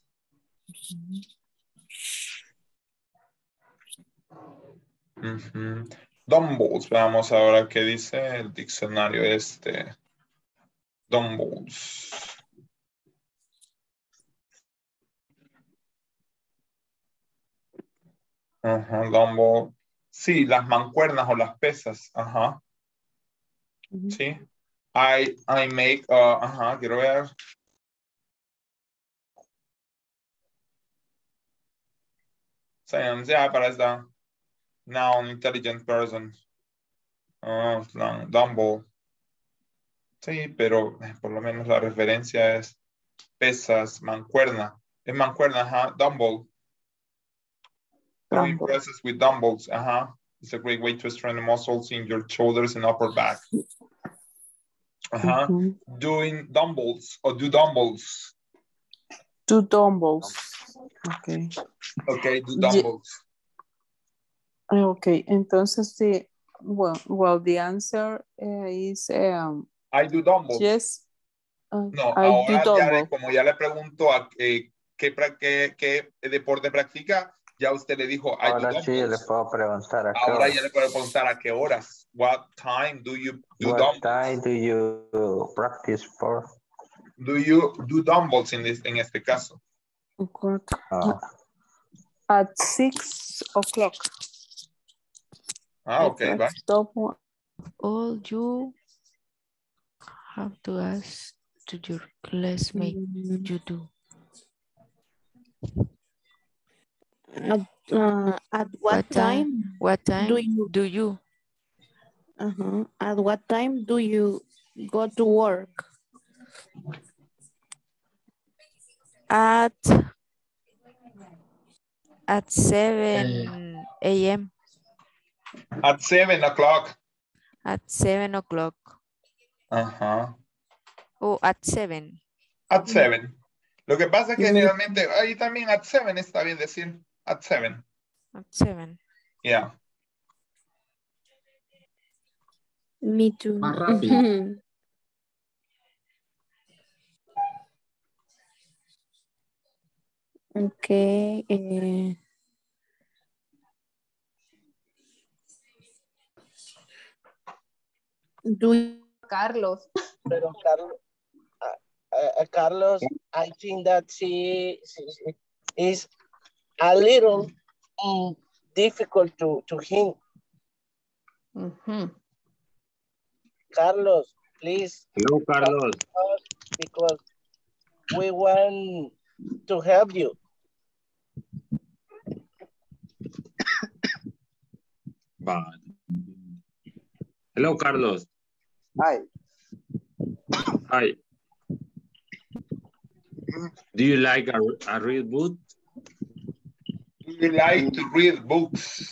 Ujú. Dumbbells, veamos ahora qué dice el diccionario este. Dumbbells. Ajá, dumbbell. Sí, las mancuernas o las pesas, ajá. Sí. I, I make, uh, ajá, quiero ver. Science, ya, para esta. Noun, intelligent person. Ah, slang, dumbbell. Sí, pero eh, por lo menos la referencia es pesas, mancuerna. Es mancuerna, ajá, dumbbell. Throwing presses with dumbbells, ajá. It's a great way to strengthen muscles in your shoulders and upper back. Ajá. Ujú. Doing dumbbells o do dumbbells. Two dumbbells. Okay. Okay, do Ye- dumbbells. Okay, entonces sí. Well, well, the answer uh, is um, I do dumbbells. yes. Uh, No, I do ahora ya le, dumbbell. como ya le pregunto a eh, qué, pra- qué, qué deporte practica, ya usted le dijo I do Ahora sí le dumbbells. puedo preguntar a qué Ahora hora. ya le puedo preguntar a qué horas. What time do you do What dumbbells? time do you practice for? Do you do dumbbells in this, en este caso? Good. Ah, At six o'clock. Ah, ok, va. Double. All you have to ask to your classmate you do. At, uh, at what, What time? time What time do you do you? uh-huh. At what time do you go to work? At at seven a m At seven o'clock. At seven o'clock. Ajá. O at seven. At seven. Lo que pasa es que generalmente ahí también at seven está bien decir at seven. At seven. Yeah. Me too. Más rápido. Okay. Eh. Do you... Carlos. Pero Carlos, uh, uh, Carlos, I think that she, she, she is a little um, difficult to, to him. Mm-hmm. Carlos, please. Hello, Carlos. Because we want to help you. Bye. Hello, Carlos. Hi. Hi. Do you like a, a read book? Do you like to read books?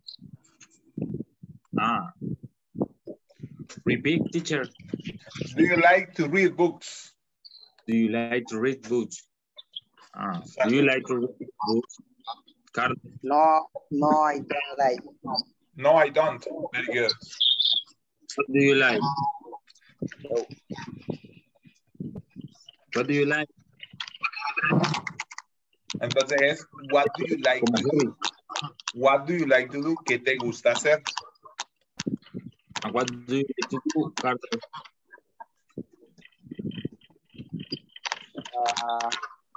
Ah. Repeat, teacher. Do you like to read books? Do you like to read books? Ah. Do you like to read books? Carlos. No, no, I don't like. No, I don't. Very good. What do you like? No. What do you like? Entonces es, what do you like to do? What do you like to do? ¿Qué te gusta hacer? And what do you like to do, Carlos? Uh,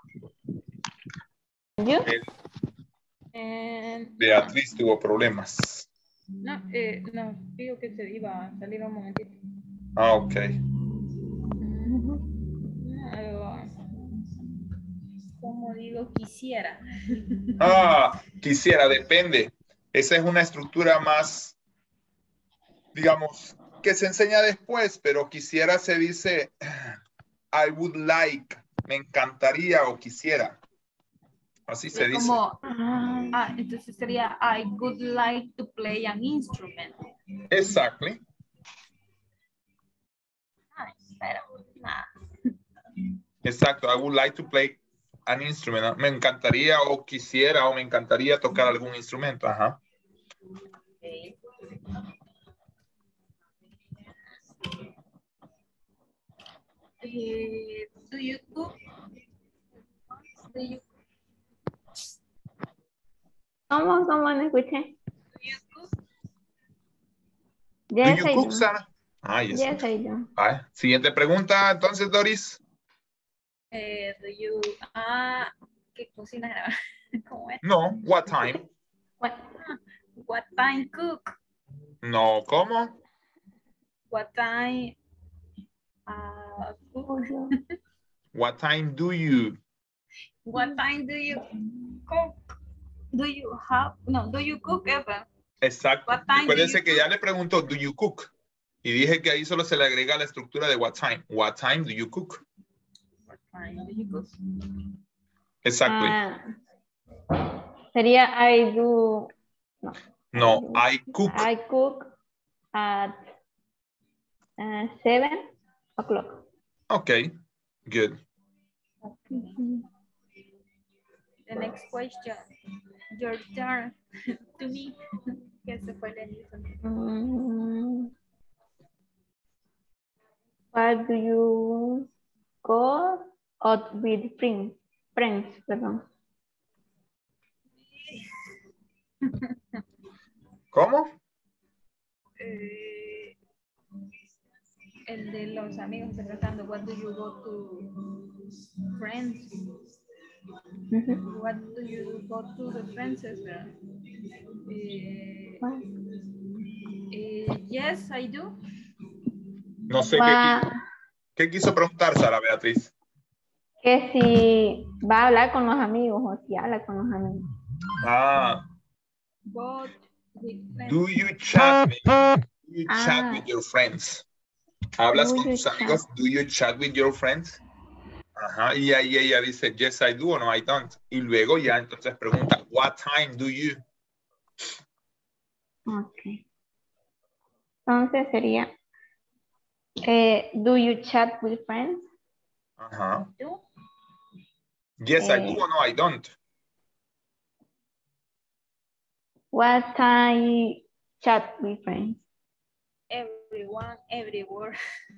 ¿Yo? Eh, And, Beatriz tuvo problemas. no, eh, no, digo que se iba a salir un momentito. Ah, ok. Algo, como digo, quisiera. Ah, quisiera, depende. Esa es una estructura más, digamos, que se enseña después, pero quisiera se dice, I would like, me encantaría o quisiera. Así se dice. Como, ah, entonces sería, I would like to play an instrument. Exactly. Ay, pero, nada. Exacto, I would like to play an instrument. Me encantaría o quisiera o me encantaría tocar algún instrumento. Ajá. Okay. Eh, do you cook? Do you, ¿Cómo? ¿Cómo no escuché? do you cook? Do Yes, you I cook, do. Sara? Ah, yes. Yes, I do. Vale. Siguiente pregunta, entonces, Doris. Eh, do you, ah, ¿qué cocina era? ¿Cómo es? No, what time? What, what time cook? No, ¿cómo? What time uh, cook? What time do you? What time do you cook? Do you have, no, do you cook ever? Exacto. What time do Recuérdense you que ya le preguntó, do you cook? Y dije que ahí solo se le agrega la estructura de what time. What time do you cook? What time do you cook? Exactly. Ah, sería I do. No. No, I cook. I cook at uh, seven o'clock. Okay, good. The next question. Your turn. To me. Que se fue Lenison. Mm, what do you go out with friends? Friends, perdón. ¿Cómo? Eh, el de los amigos está tratando. What do you go to friends? Mm-hmm. What do you go to the friends? Eh, eh, yes, I do. No sé qué, qui- qué quiso preguntar Sara Beatriz. Que si va a hablar con los amigos o si habla con los amigos. Ah, But with friends. do you chat, with- do you Ah. chat with your friends? ¿Hablas Do con you tus amigos? chat? Do you chat with your friends? Ajá, y ahí ella dice, yes, I do o no, I don't. Y luego ya entonces pregunta, what time do you? Ok. Entonces sería, eh, do you chat with friends? Ajá. Do? Yes, I do Eh, o no, I don't. What time chat with friends? Everyone, everywhere.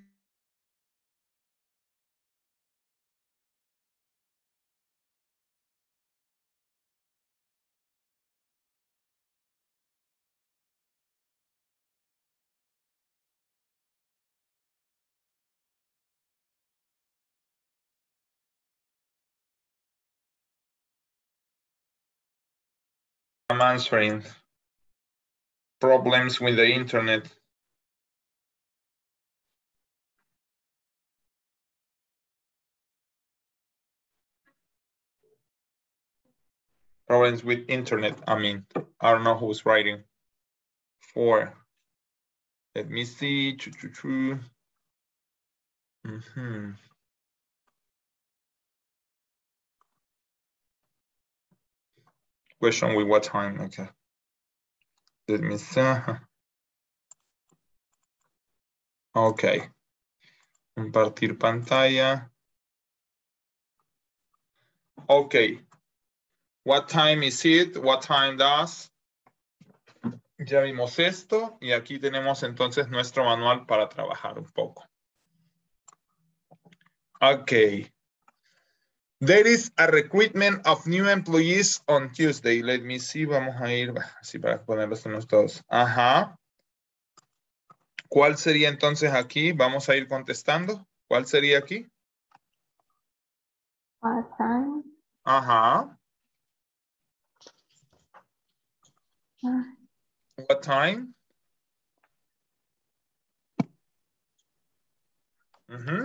I'm answering. Problems with the internet. Problems with internet, I mean, I don't know who's writing. Four. Let me see. Choo, choo, choo. Mhm. Question with what time? Okay. Let me see. Okay. Compartir pantalla. Okay. What time is it? What time does? Ya vimos esto y aquí tenemos entonces nuestro manual para trabajar un poco. Okay. There is a recruitment of new employees on Tuesday. Let me see. Vamos a ir así para ponerlos en los todos. Ajá. ¿Cuál sería entonces aquí? Vamos a ir contestando. ¿Cuál sería aquí? What time? Ajá. Ah, What time? Ujú.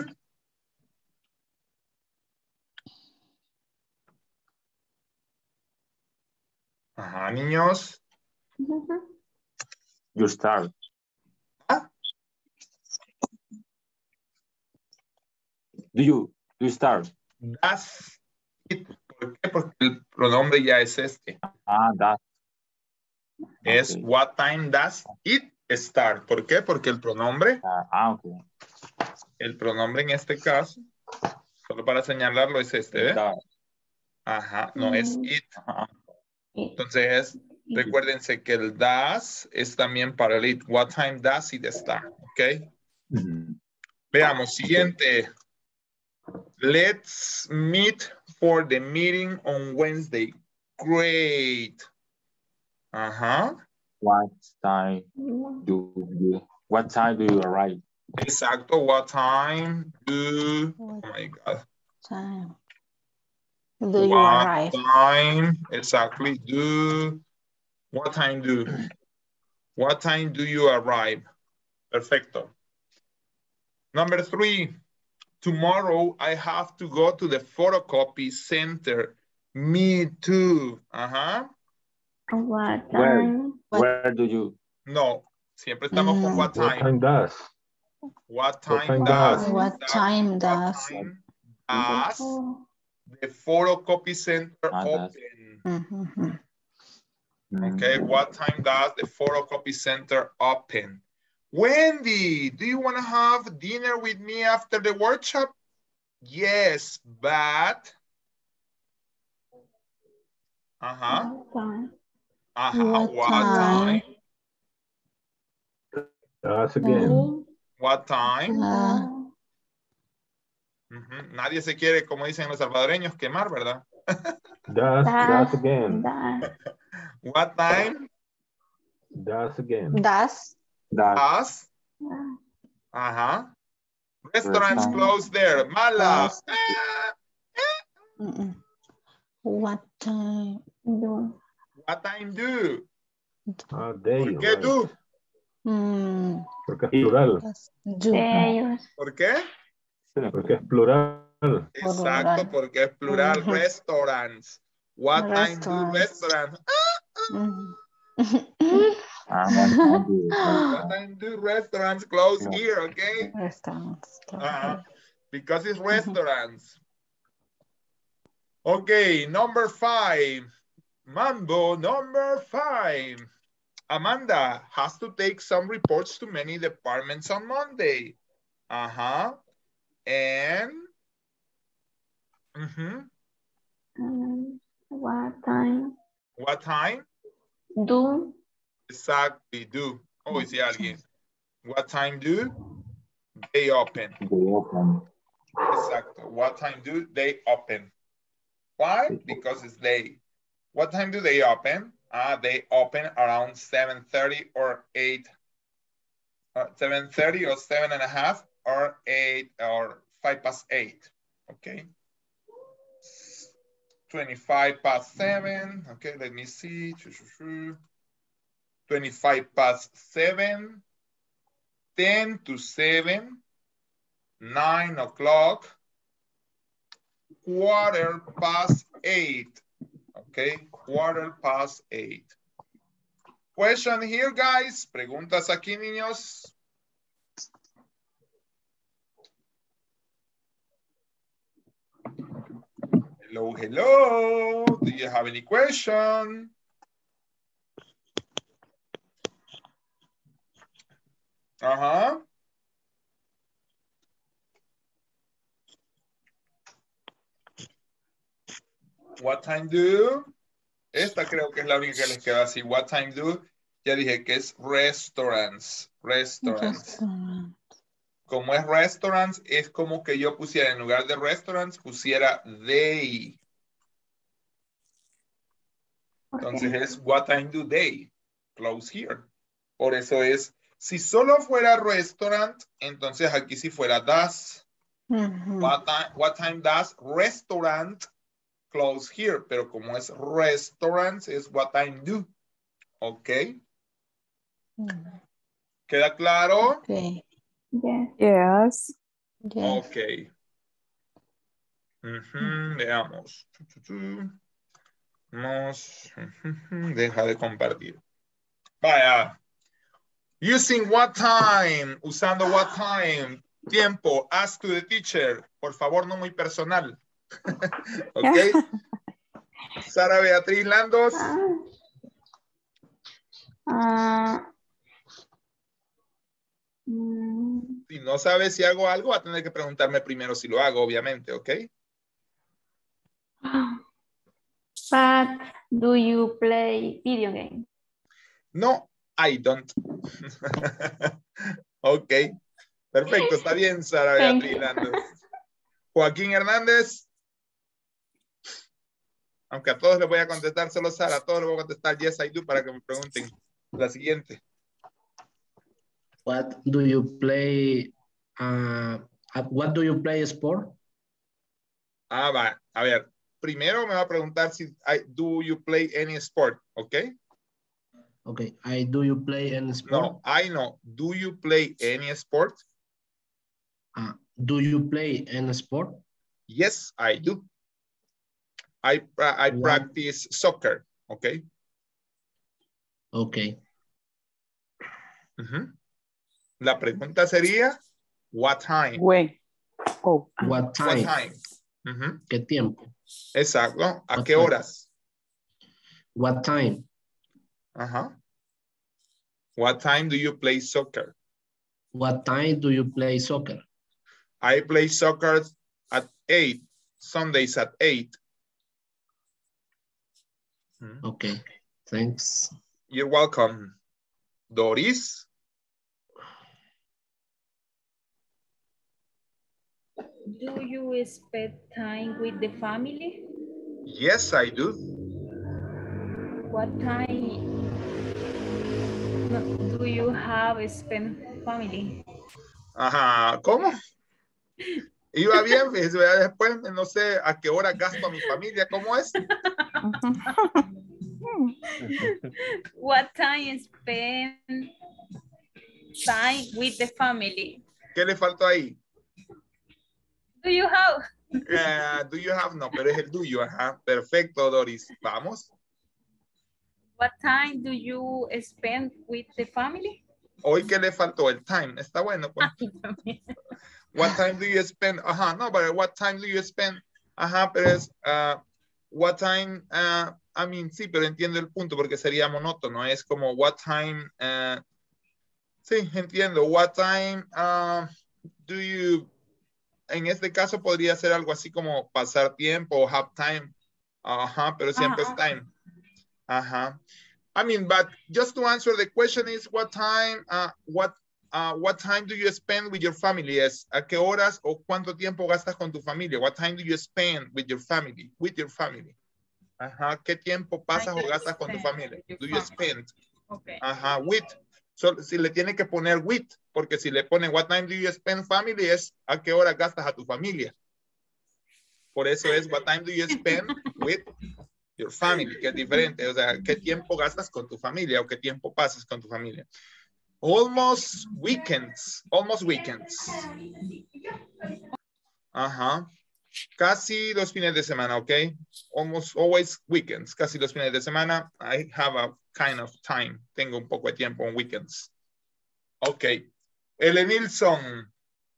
Ajá, niños. You start. ¿Ah? Do you, do you start? Does it. ¿Por qué? Porque el pronombre ya es este. Ah, that. Es Okay. what time does it start. ¿Por qué? Porque el pronombre, Ah, ah, ok. el pronombre en este caso, Solo para señalarlo es este, ¿ves? Ajá, no es it. Entonces, recuérdense que el does es también para el it. What time does it start? ¿Ok? Veamos, siguiente. Let's meet for the meeting on Wednesday. Great. Ajá. What time do you, what time do you arrive? Exacto. What time do, oh my God. Time. Do you What arrive? time, exactly, do, what time do, what time do you arrive? Perfecto. Number three, tomorrow I have to go to the photocopy center. Me too. Ajá. What Where, time? where do you? No, siempre estamos con what What time. time does? What What time time does? does? What time What does? time does the photocopy center Ah, does. open? Mhm. Okay, what time does the photocopy center open? Wendy, do you want to have dinner with me after the workshop? Yes, but... Uh-huh. Uh-huh, what time? Does again. What time? Uh, Ujú. Nadie se quiere, como dicen los salvadoreños, quemar, ¿verdad? Does, does again. What time? Does again. does. Does. Ajá. Restaurants Restaurant. closed there. Mala. Does. Mm-mm. What time do? What time do? Ah, they, ¿Por qué right. do? Mm, Porque es plural. does do. ¿Por qué? Porque es plural. Exacto, porque es plural. Ujú. Restaurants. What time do Restaurants. restaurants? Mhm. Ah, what time do you? What time do restaurants close No. here, okay? Restaurants. Uh-huh. Because it's restaurants. Okay, number five. Mambo number five. Amanda has to take some reports to many departments on Monday. Uh-huh. And mm-hmm. Um, what time What time? do? Exactly, do. Oh, dice alguien. What time do they open? They open. Exacto. What time do they open? Why? Because it's they. What time do they open? Uh, they open around seven thirty or eight. Uh, seven thirty or seven and a half or eight or five past eight. Okay. twenty-five past seven. Okay, let me see. twenty-five past seven. ten to seven. nine o'clock. Quarter past eight. Okay, quarter past eight. Question here, guys. Preguntas aquí, niños. Hello, hello. Do you have any question? Uh-huh. What time do? Esta creo que es la única que les queda así. What time do? Ya dije que es restaurants. Restaurants. Restaurant. Como es restaurants, es como que yo pusiera en lugar de restaurants, pusiera they. Entonces es what time do they close here. Por eso es, si solo fuera restaurant, entonces aquí sí fuera does. Mhm. What time, what time does restaurant close here? Pero como es restaurants, es what time do. ¿Ok? Mm. ¿Queda claro? Okay. Yes. Yes. Yes. Ok. Ujú, veamos. Vamos. Ujú, deja de compartir. Vaya. Using what time. Usando what time. Tiempo. Ask to the teacher. Por favor, no muy personal. Ok. Sara Beatriz Landos. Ah. Mm, Si no sabe si hago algo, va a tener que preguntarme primero si lo hago, obviamente, ¿ok? But do you play video games? No, I don't. Ok. Perfecto, está bien, Sara Beatriz Hernández. Joaquín Hernández. Aunque a todos les voy a contestar, solo Sara, a todos les voy a contestar yes, I do, para que me pregunten la siguiente. What do you play? Uh, what do you play sport? Ah, va. A ver, primero me va a preguntar si I, do you play any sport, ¿ok? Okay, I do you play any sport? No, I know. Do you play any sport? Uh, do you play any sport? Yes, I do. I, I practice soccer, okay? Okay. Uh-huh. La pregunta sería, what time? When? Oh. What time? What time? Uh-huh. ¿Qué tiempo? Exacto. ¿A What qué time? horas? What time? Uh-huh. What time do you play soccer? What time do you play soccer? I play soccer at eight, Sundays at eight. Okay, thanks. You're welcome. Doris? Do you spend time with the family? Yes, I do. What time do you have spent family? Ajá, ¿cómo? Iba bien, fíjese, después no sé a qué hora gasto a mi familia, ¿cómo es? What time spend time with the family? ¿Qué le faltó ahí? Do you have? Uh, do you have? No, pero es el tuyo, ajá. Perfecto, Doris. Vamos. What time do you spend with the family? Hoy que le faltó el time. Está bueno, pues. What time do you spend? Ajá, no, pero what time do you spend? Ajá, pero es, uh, what time, uh, I mean, sí, pero entiendo el punto porque sería monótono. Es como what time, uh, sí, entiendo. What time uh, do you, en este caso podría ser algo así como pasar tiempo o have time. Ajá, pero siempre Ajá. es time. Ajá. I mean, but just to answer the question is what time, uh, what, uh, what time do you spend with your family? Es a qué horas o cuánto tiempo gastas con tu familia? What time do you spend with your family? With your family. Ajá. ¿Qué tiempo pasas o gastas con tu familia? Do you spend? Okay. Ajá. With. So, si le tiene que poner with, porque si le ponen what time do you spend family es a qué hora gastas a tu familia. Por eso es what time do you spend with your family, que es diferente. O sea, ¿qué tiempo gastas con tu familia o qué tiempo pasas con tu familia? Almost weekends. Almost weekends. Ajá. Casi los fines de semana, ¿ok? Almost always weekends. Casi los fines de semana. I have a kind of time. Tengo un poco de tiempo en weekends. Ok. Ele Nilsson.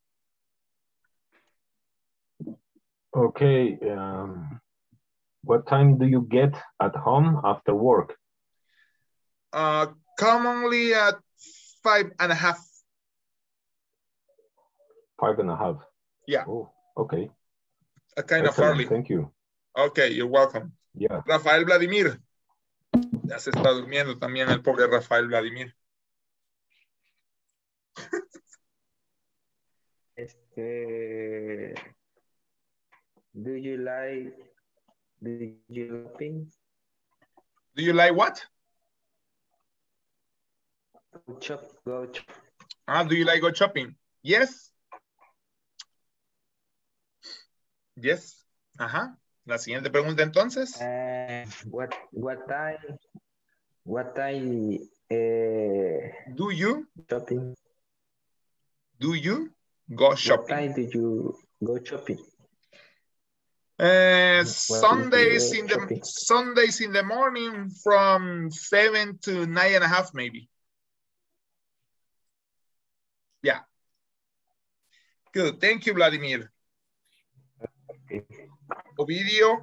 Okay. Um, what time do you get at home after work? Uh, commonly at five and a half. Five and a half. Yeah. Oh, okay. A kind Excellent. of early. Thank you. Okay, you're welcome. Yeah. Rafael Vladimir. Ya se está durmiendo también el pobre Rafael Vladimir. Este, do you like, do you shopping? Do you like what? Go shop, go shop. Ah, do you like go shopping? Yes. Yes. Ajá. La siguiente pregunta entonces. Uh, what what time? What time? Uh, do you shopping? Do you go shopping? What time do you go shopping? Uh, What Sundays do you in go the shopping? Sundays in the morning from seven to nine and a half, maybe. Yeah. Good. Thank you, Vladimir. Okay. Ovidio.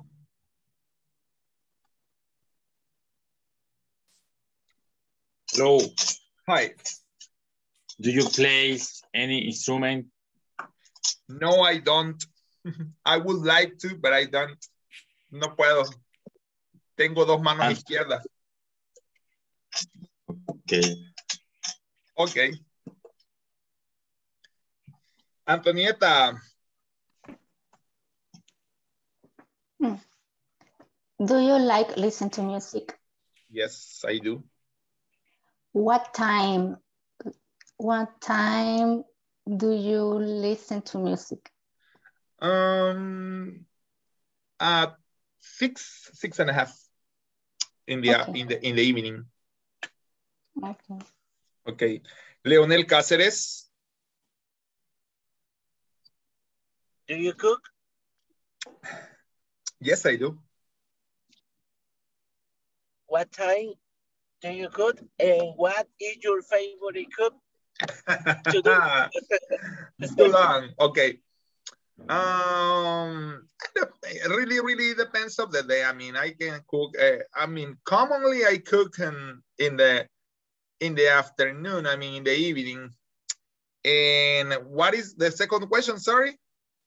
Hello. Hi. Do you play any instrument? No, I don't. I would like to, but I don't. No puedo. Tengo dos manos Ah. izquierdas. Okay. Okay. Antonieta. Hmm. Do you like listen to music? Yes, I do. What time? What time do you listen to music? Um, at six, six and a half in the Okay. in the in the evening. Okay. Okay. Leonel Cáceres. Do you cook? Yes, I do. What time do you cook? And what is your favorite cook to do? Too long. Okay. Um, it really, really depends of the day. I mean, I can cook. Uh, I mean, commonly I cook in in the in the afternoon. I mean, in the evening. And what is the second question? Sorry.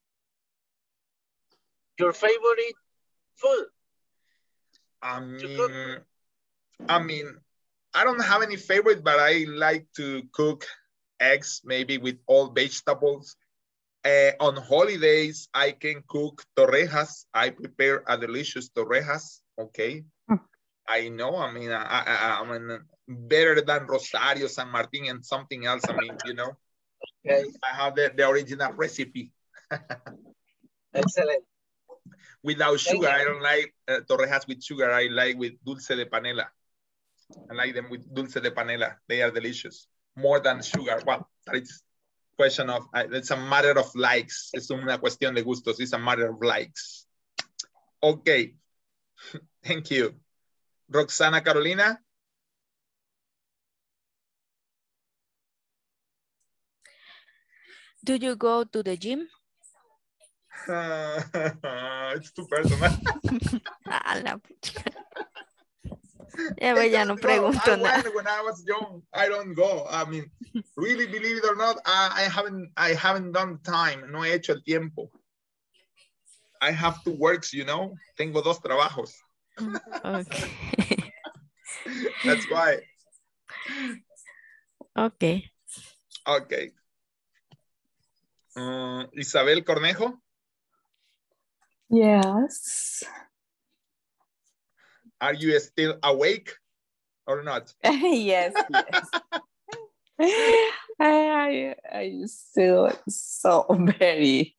Your favorite food? I mean, I mean, I don't have any favorite, but I like to cook eggs, maybe with all vegetables. Uh, on holidays, I can cook torrejas. I prepare a delicious torrejas. Okay. Mm. I know. I mean, I, I, I mean, better than Rosario, San Martin, and something else. I mean, you know, okay. I have the, the original recipe. Excellent. Without sugar, I don't like uh, torrejas with sugar. I like with dulce de panela. I like them with dulce de panela. They are delicious. More than sugar. Well, it's question of, uh, it's a matter of likes. Es una cuestión de gustos. It's a matter of likes. Okay. Thank you. Roxana Carolina. Do you go to the gym? Uh, it's too personal. A la pucha. Ya, pues, ya no pregunto I nada. went when I was young. I don't go. I mean, really, believe it or not, I, I haven't I haven't done time. No he hecho el tiempo. I have two works, you know. Tengo dos trabajos. Okay. That's why. Okay. Okay. Uh, Isabel Cornejo. Yes. Are you still awake or not? Yes, yes. I, I still so very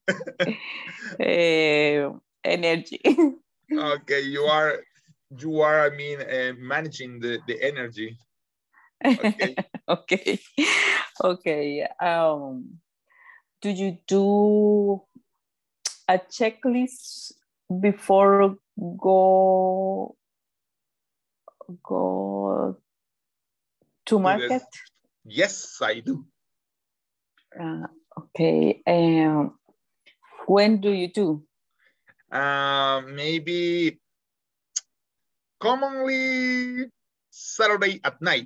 uh, energy. Okay, you are, you are, I mean, uh, managing the, the energy. Okay. Okay. Okay. Um, do you do a checklist before go go to market? Yes, I do. Uh, okay. Um, when do you do? Uh, maybe commonly Saturday at night.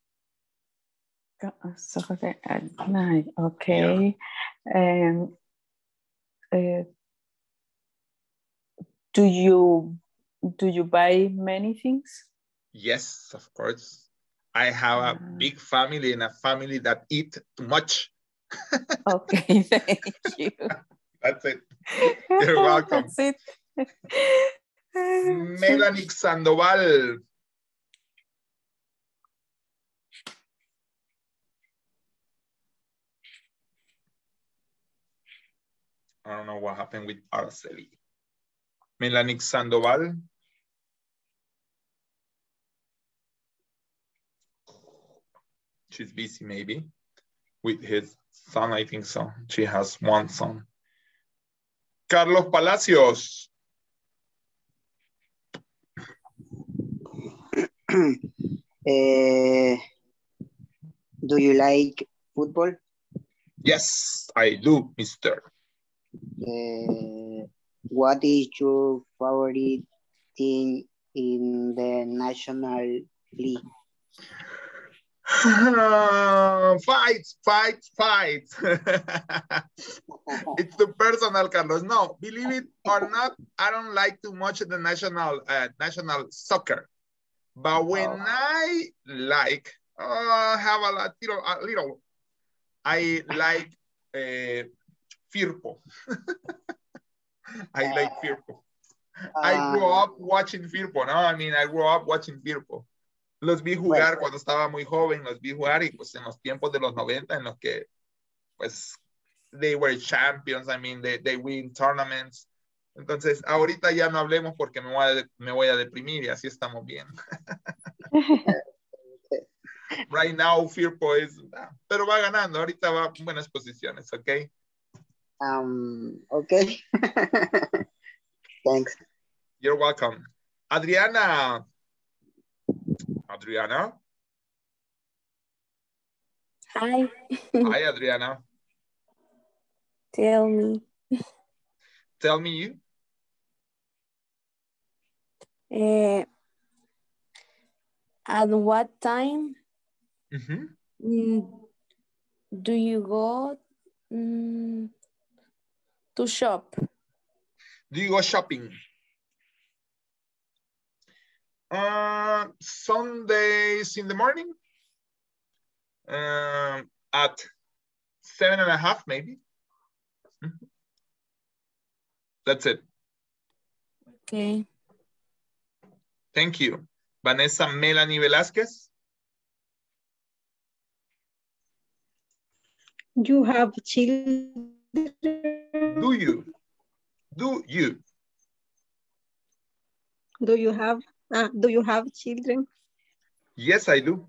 Saturday at night. Okay. And uh, do you do you buy many things? Yes, of course. I have a big family and a family that eat too much. Okay, thank you. That's it. You're welcome. That's it. Melanie Sandoval. I don't know what happened with Araceli. Melanie Sandoval. She's busy maybe with his son, I think so. She has one son. Carlos Palacios. uh, do you like football? Yes, I do, mister. Uh, what is your favorite team in the National League? Uh, fights, fights, fights. It's too personal, Carlos. No, believe it or not, I don't like too much the national uh, national soccer. But when oh. I like, uh, have a little, a little, I like uh, Firpo. I like Firpo. Uh, I grew up watching Firpo, no? I mean, I grew up watching Firpo. Los vi jugar bueno. Cuando estaba muy joven, los vi jugar y pues en los tiempos de los noventa en los que pues they were champions, I mean, they, they win tournaments. Entonces, ahorita ya no hablemos porque me voy a, me voy a deprimir y así estamos bien. Right now, Firpo es, pero va ganando, ahorita va en buenas posiciones, ¿ok? Um, ok. Thanks. You're welcome. Adriana. Adriana. Hi. Hi, Adriana. Tell me. Tell me you. Uh, at what time mm-hmm. do you go um, to shop? Do you go shopping? Uh, Sundays in the morning, uh, at seven and a half, maybe. Mm-hmm. That's it. Okay. Thank you. Vanessa Melanie Velázquez. You have children. Do you? Do you? Do you have? Uh, do you have children? Yes, I do.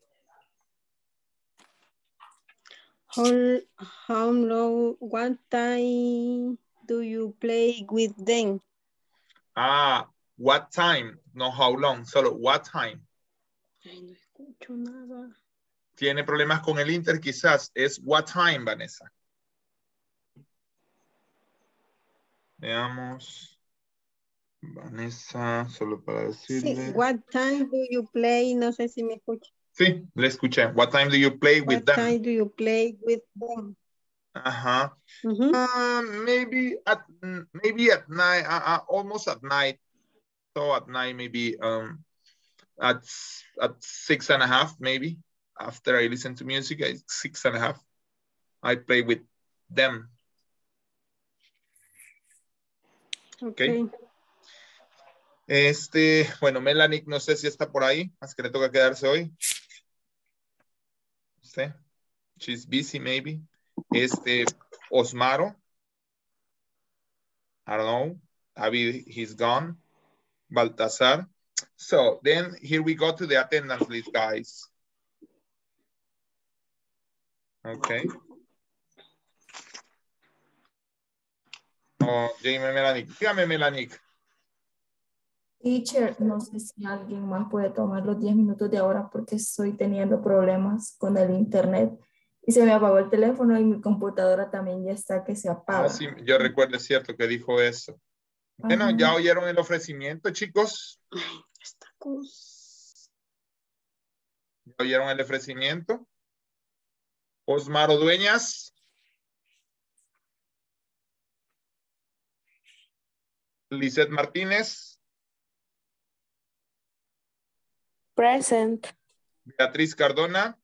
How, how long, what time do you play with them? Ah, what time? No how long, solo what time. Ay, no escucho nada. Tiene problemas con el Inter quizás. Es what time, Vanessa. Veamos. Vanessa, solo para decirle. Sí, what time do you play? No sé si me escucha. Sí, le escuché. What time do you play with what them? What time do you play with them? Uh-huh. Mm-hmm. uh, maybe at maybe at night, uh, uh, almost at night. So at night, maybe um, at at six and a half, maybe. After I listen to music, at six and a half, I play with them. Okay. Okay. Este, bueno, Melanie, no sé si está por ahí, más que le toca quedarse hoy. Sí. She's busy, maybe. Este, Osmaro. I don't know. David, he's gone. Baltasar. So, then here we go to the attendance list, guys. Okay. Oh, Jamie Melanie. Dígame, Melanie. Teacher, no sé si alguien más puede tomar los diez minutos de ahora porque estoy teniendo problemas con el internet y se me apagó el teléfono y mi computadora también ya está que se apaga. Ah, sí, yo recuerdo, es cierto que dijo eso. Uh-huh. Bueno, ¿ya oyeron el ofrecimiento, chicos? ¿Ya oyeron el ofrecimiento? Osmaro Dueñas. Lizeth Martínez. Present. Beatriz Cardona.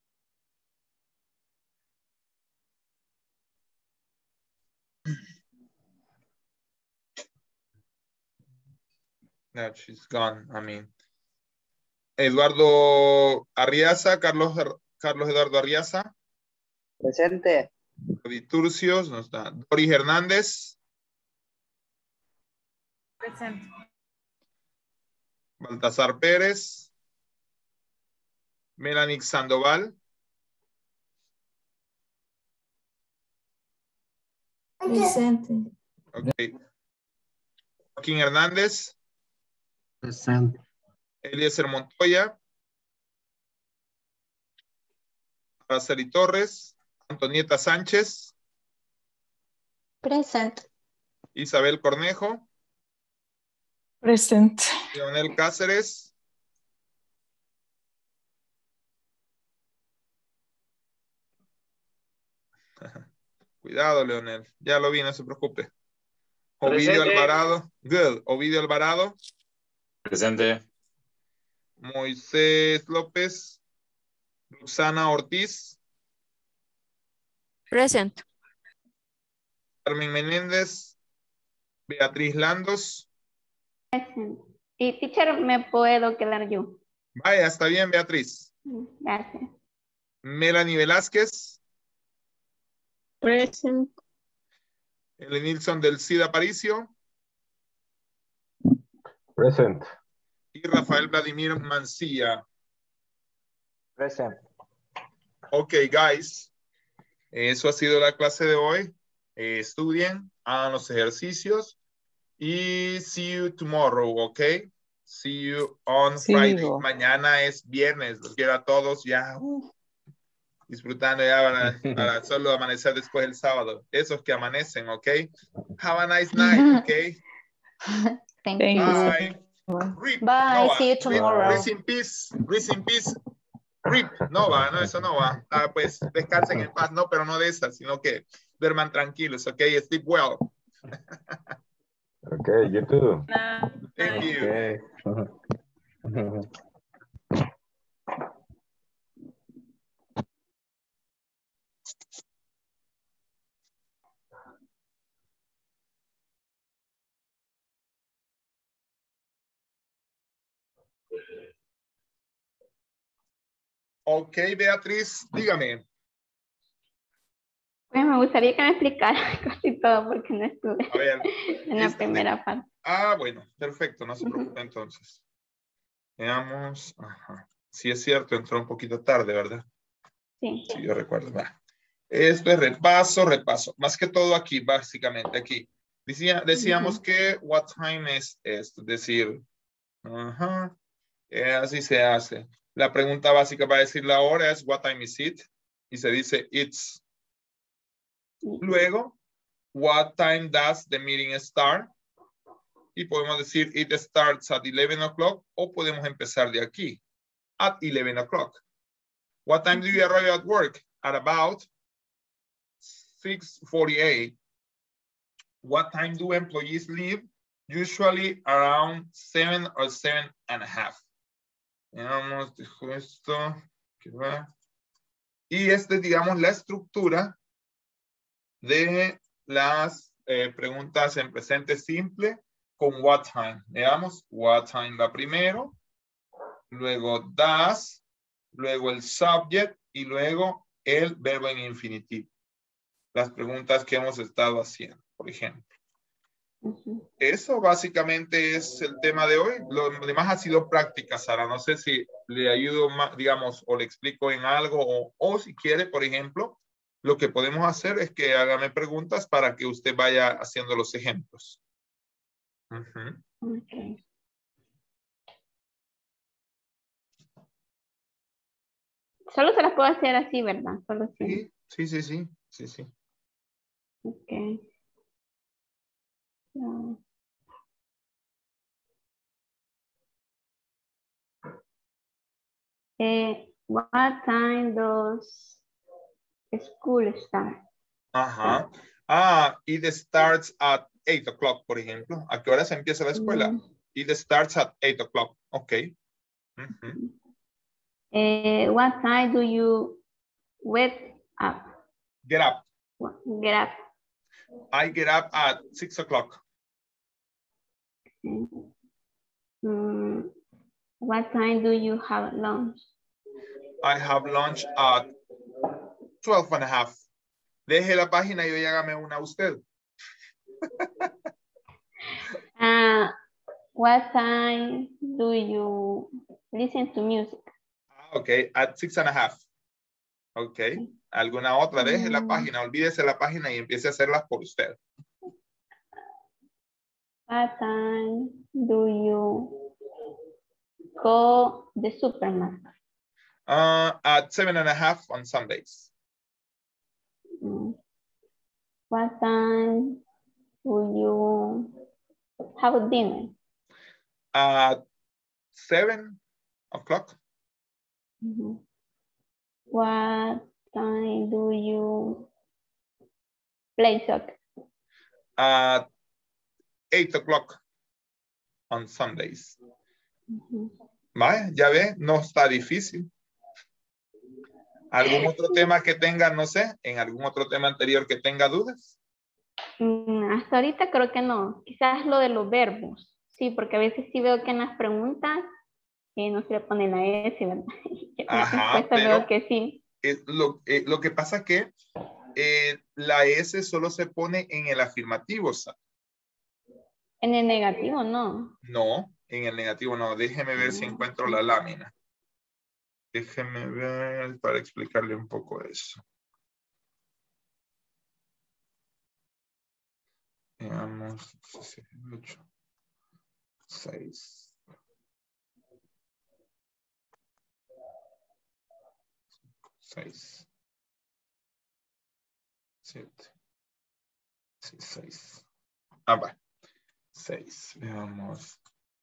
No, she's gone. I mean. Eduardo Arriaza, Carlos, Carlos Eduardo Arriaza. Presente. David Turcios, no está. Dori Hernández. Presente. Baltasar Pérez. Melanie Sandoval. Presente. Okay. Joaquín Hernández. Presente. Eliezer Montoya. Araceli Torres. Antonieta Sánchez. Present. Isabel Cornejo. Present. Leonel Cáceres. Cuidado, Leonel. Ya lo vi, no se preocupe. Ovidio Presente. Alvarado. Good. Ovidio Alvarado. Presente. Moisés López. Roxana Ortiz. Present. Carmen Menéndez. Beatriz Landos. Present. Y teacher, me puedo quedar yo. Vaya, está bien, Beatriz. Gracias. Melanie Velázquez. Present. El Nilsson del Cid Aparicio. Present. Y Rafael Vladimir Mancilla. Present. Ok, guys. Eso ha sido la clase de hoy. Eh, estudien, hagan los ejercicios. Y see you tomorrow, ok? See you on Sí, Friday. hijo. Mañana es viernes. Los quiero a todos ya. uh, disfrutando ya para, para solo amanecer después el sábado. Esos que amanecen, ok? Have a nice night, ok? Thank, Thank you. Bye. you. Rip, Bye, Nova. see you Rip, tomorrow. Rest in peace. Rest in peace. Rip, no va, no, eso no va. Ah, pues descansen en paz, no, pero no de esas, sino que duerman tranquilos, ok? Sleep well. Okay, you too. Thank you. Okay. Ok, Beatriz, dígame. Pues me gustaría que me explicara casi todo porque no estuve A ver. en la este- primera parte. Ah, bueno, perfecto, no se preocupe entonces. Veamos. Ajá. Sí es cierto, entró un poquito tarde, ¿verdad? Sí. Sí, yo recuerdo. Va. Esto es repaso, repaso. Más que todo aquí, básicamente aquí. Decía, decíamos Ujú. que what time is esto, es decir, ajá, eh, así se hace. La pregunta básica para decir la hora es what time is it? Y se dice it's. Luego, what time does the meeting start? Y podemos decir it starts at eleven o'clock o podemos empezar de aquí, at eleven o'clock. What time do you arrive at work? At about six forty-eight. What time do employees leave? Usually around seven or seven and a half. Veamos, dejo esto. ¿Qué va? Y esta es, digamos, la estructura de las eh, preguntas en presente simple con what time. Veamos, what time va primero, luego does, luego el subject y luego el verbo en infinitivo. Las preguntas que hemos estado haciendo, por ejemplo. Ujú. Eso básicamente es el tema de hoy. Lo demás ha sido práctica, Sara. No sé si le ayudo más, digamos, o le explico en algo, o, o si quiere, por ejemplo, lo que podemos hacer es que hágame preguntas para que usted vaya haciendo los ejemplos. Ujú. Okay. Solo se las puedo hacer así, ¿verdad? Solo así. Sí, sí, sí, sí, sí, sí. Ok. No. Eh, what time does school start? Ajá. Ah, it starts at eight o'clock, por ejemplo. ¿A qué hora se empieza la escuela? Mm. It starts at eight o'clock. Ok. Ujú. Eh, what time do you wake up? Get up. Get up. I get up at six o'clock. Mm, what time do you have lunch? I have lunch at twelve and a half. Deje la página y hágame una usted. Uh, what time do you listen to music? Ok, at six and a half. Ok. ¿Alguna otra? Deje la Mm. página, olvídese la página y empiece a hacerlas por usted. What time do you go the supermarket? Uh, at seven and a half on Sundays. Mm. What time do you have dinner? At seven o'clock. Mhm. What time do you Play soccer. At eight o'clock on Sundays. Ujú. Vaya, ya ve, no está difícil. ¿Algún otro tema que tenga, no sé, en algún otro tema anterior que tenga dudas? Mm, hasta ahorita creo que no. Quizás lo de los verbos. Sí, porque a veces sí veo que en las preguntas eh, no se le pone la S, ¿verdad? Y en la Ajá, respuesta pero veo que sí. eh, lo, eh, lo que pasa que eh, la S solo se pone en el afirmativo, ¿sabe? En el negativo, no. No, en el negativo no. Déjeme ver si encuentro la lámina. Déjeme ver para explicarle un poco eso. Veamos, ocho, seis. seis. siete. Sí, seis. Ah, va. seis. Veamos.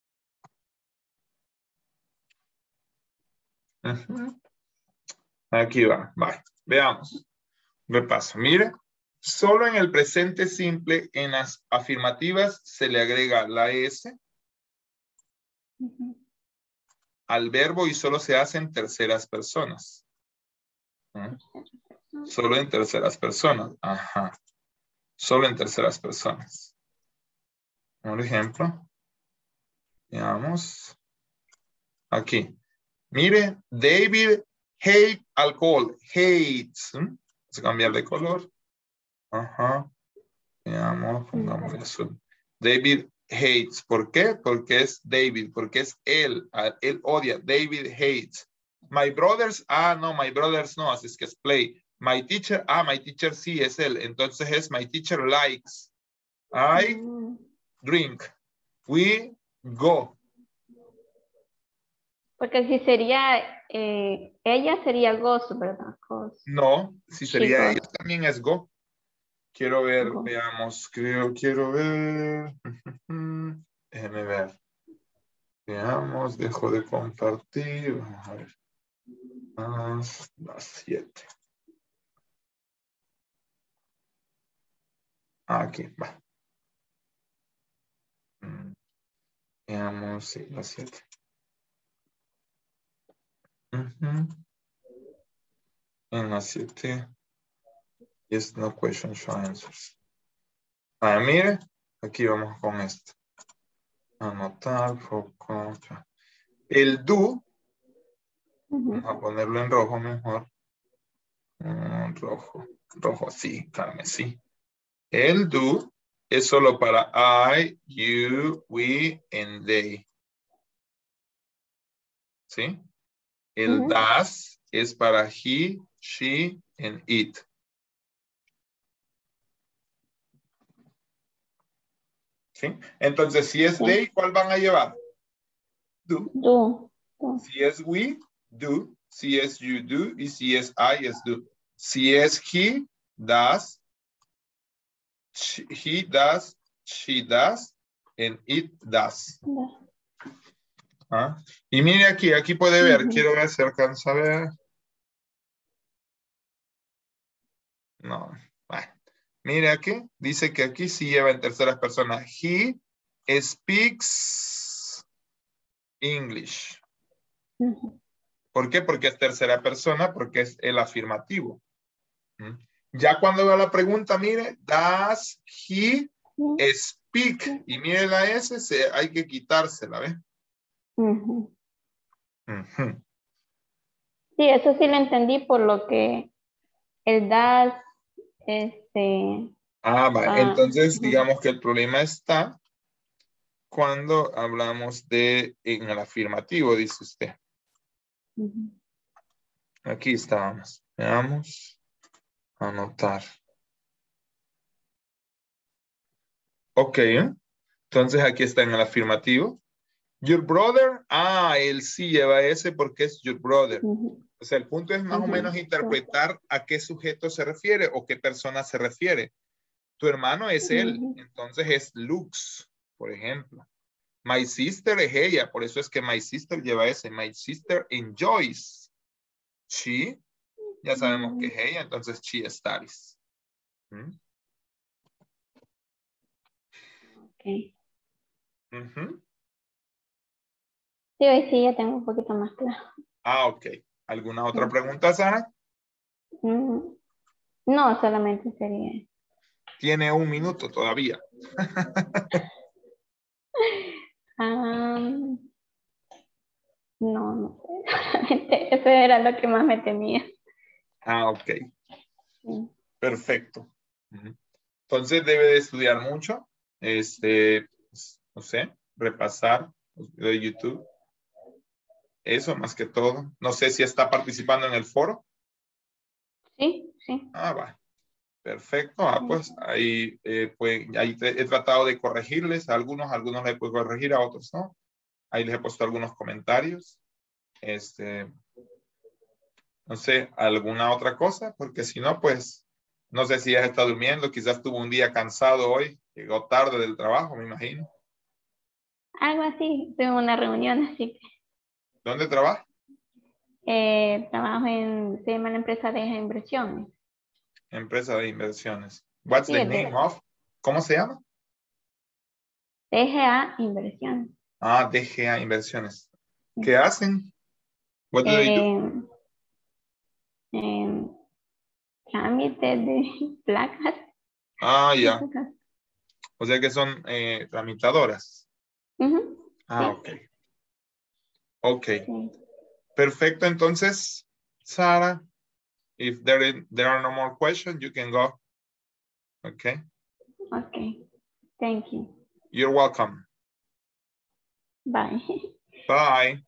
Uh-huh. Aquí va. Va. Veamos. Repaso. Mire. Solo en el presente simple, en las afirmativas, se le agrega la S Ujú. al verbo y solo se hace en terceras personas. ¿Mm? Solo en terceras personas. Ajá. Solo en terceras personas. Por ejemplo, veamos. Aquí. Mire, David hate alcohol. Hates. ¿Mm? Vamos a cambiar de color. Ajá. Veamos, pongamos azul. David hates. ¿Por qué? Porque es David, porque es él. Ah, él odia. David hates. My brothers, ah, no, my brothers no, así es que es play. My teacher, ah, my teacher sí es él. Entonces es my teacher likes. I drink. We go. Porque si sería eh, ella sería goes, ¿verdad? Goes. No, si She sería goes. ella también es go. Quiero ver, Go. veamos, creo, quiero ver. Déjeme ver. Veamos, dejo de compartir. Vamos a ver. Más las siete. Aquí, va. Mm, Veamos, sí, las siete. Ujú. En las siete. Yes, no question, show answers. Ah, mire, aquí vamos con esto. Anotar, foco. El do, vamos a ponerlo en rojo mejor. Mm, rojo, rojo, sí, carmesí. El do es solo para I, you, we, and they. ¿Sí? El Ujú. das es para he, she, and it. ¿Sí? Entonces, si es Sí. they, ¿cuál van a llevar? Do. Do. Do. Si es we, do. Si es you, do. Y si es I, es do. Si es he, does. She, he does. She does. And it does. Da. ¿Ah? Y mire aquí, aquí puede ver. Ujú. Quiero ver si alcanza a ver. No. Bueno. Mire aquí. Dice que aquí sí lleva en terceras personas. He speaks English. Ujú. ¿Por qué? Porque es tercera persona, porque es el afirmativo. ¿Mm? Ya cuando veo la pregunta, mire, does he speak? Y mire la S, se, hay que quitársela, ¿ve? Ujú. Ujú. Sí, eso sí lo entendí por lo que el das, este, Ah, va. ah, Entonces, ujú. digamos que el problema está cuando hablamos de en el afirmativo, dice usted. Ujú. Aquí estábamos. Veamos. Anotar. Ok. Entonces aquí está en el afirmativo. Your brother. Ah, él sí lleva ese porque es your brother. Ujú. O sea, el punto es más o Ujú. menos interpretar a qué sujeto se refiere o qué persona se refiere. Tu hermano es él. Ujú. Entonces es Lux, por ejemplo. My sister es ella. Por eso es que my sister lleva ese. My sister enjoys. She. Ya sabemos que es ella. Entonces she studies. ¿Mm? Ok. Ujú. Sí, hoy sí ya tengo un poquito más claro. Ah, ok. ¿Alguna otra Sí. pregunta, Sara? Mm, No, solamente sería. Tiene un minuto todavía. Am, no, no sé. Solamente eso era lo que más me temía. Ah, ok. Sí. Perfecto. Ujú. Entonces debe de estudiar mucho. Este, pues, no sé, repasar los videos de YouTube. Eso más que todo. No sé si está participando en el foro. Sí, sí. Ah, va. Perfecto. Ah, pues ahí, eh, pues, ahí te- he tratado de corregirles a algunos, a algunos les puedo corregir, a otros no. Ahí les he puesto algunos comentarios. Este, no sé, alguna otra cosa, porque si no, pues, no sé si ya está durmiendo, quizás tuvo un día cansado hoy, llegó tarde del trabajo, me imagino. Algo así. Tuve una reunión, así que ¿Dónde trabaja? eh, trabajo en, se llama la empresa de inversiones. Empresa de inversiones. What's Sí, the es de name of? ¿Cómo se llama? D G A Inversiones. Ah, D G A Inversiones. ¿Qué hacen? What do they do? Eh, eh, trámite de placas. Ah, ya. O sea que son eh, tramitadoras. Ujú, Ah, sí. ok. Ok. Sí. Perfecto. Entonces, Sara, if there, is- there are no more questions, you can go. Okay. Okay. Thank you. You're welcome. Bye. Bye.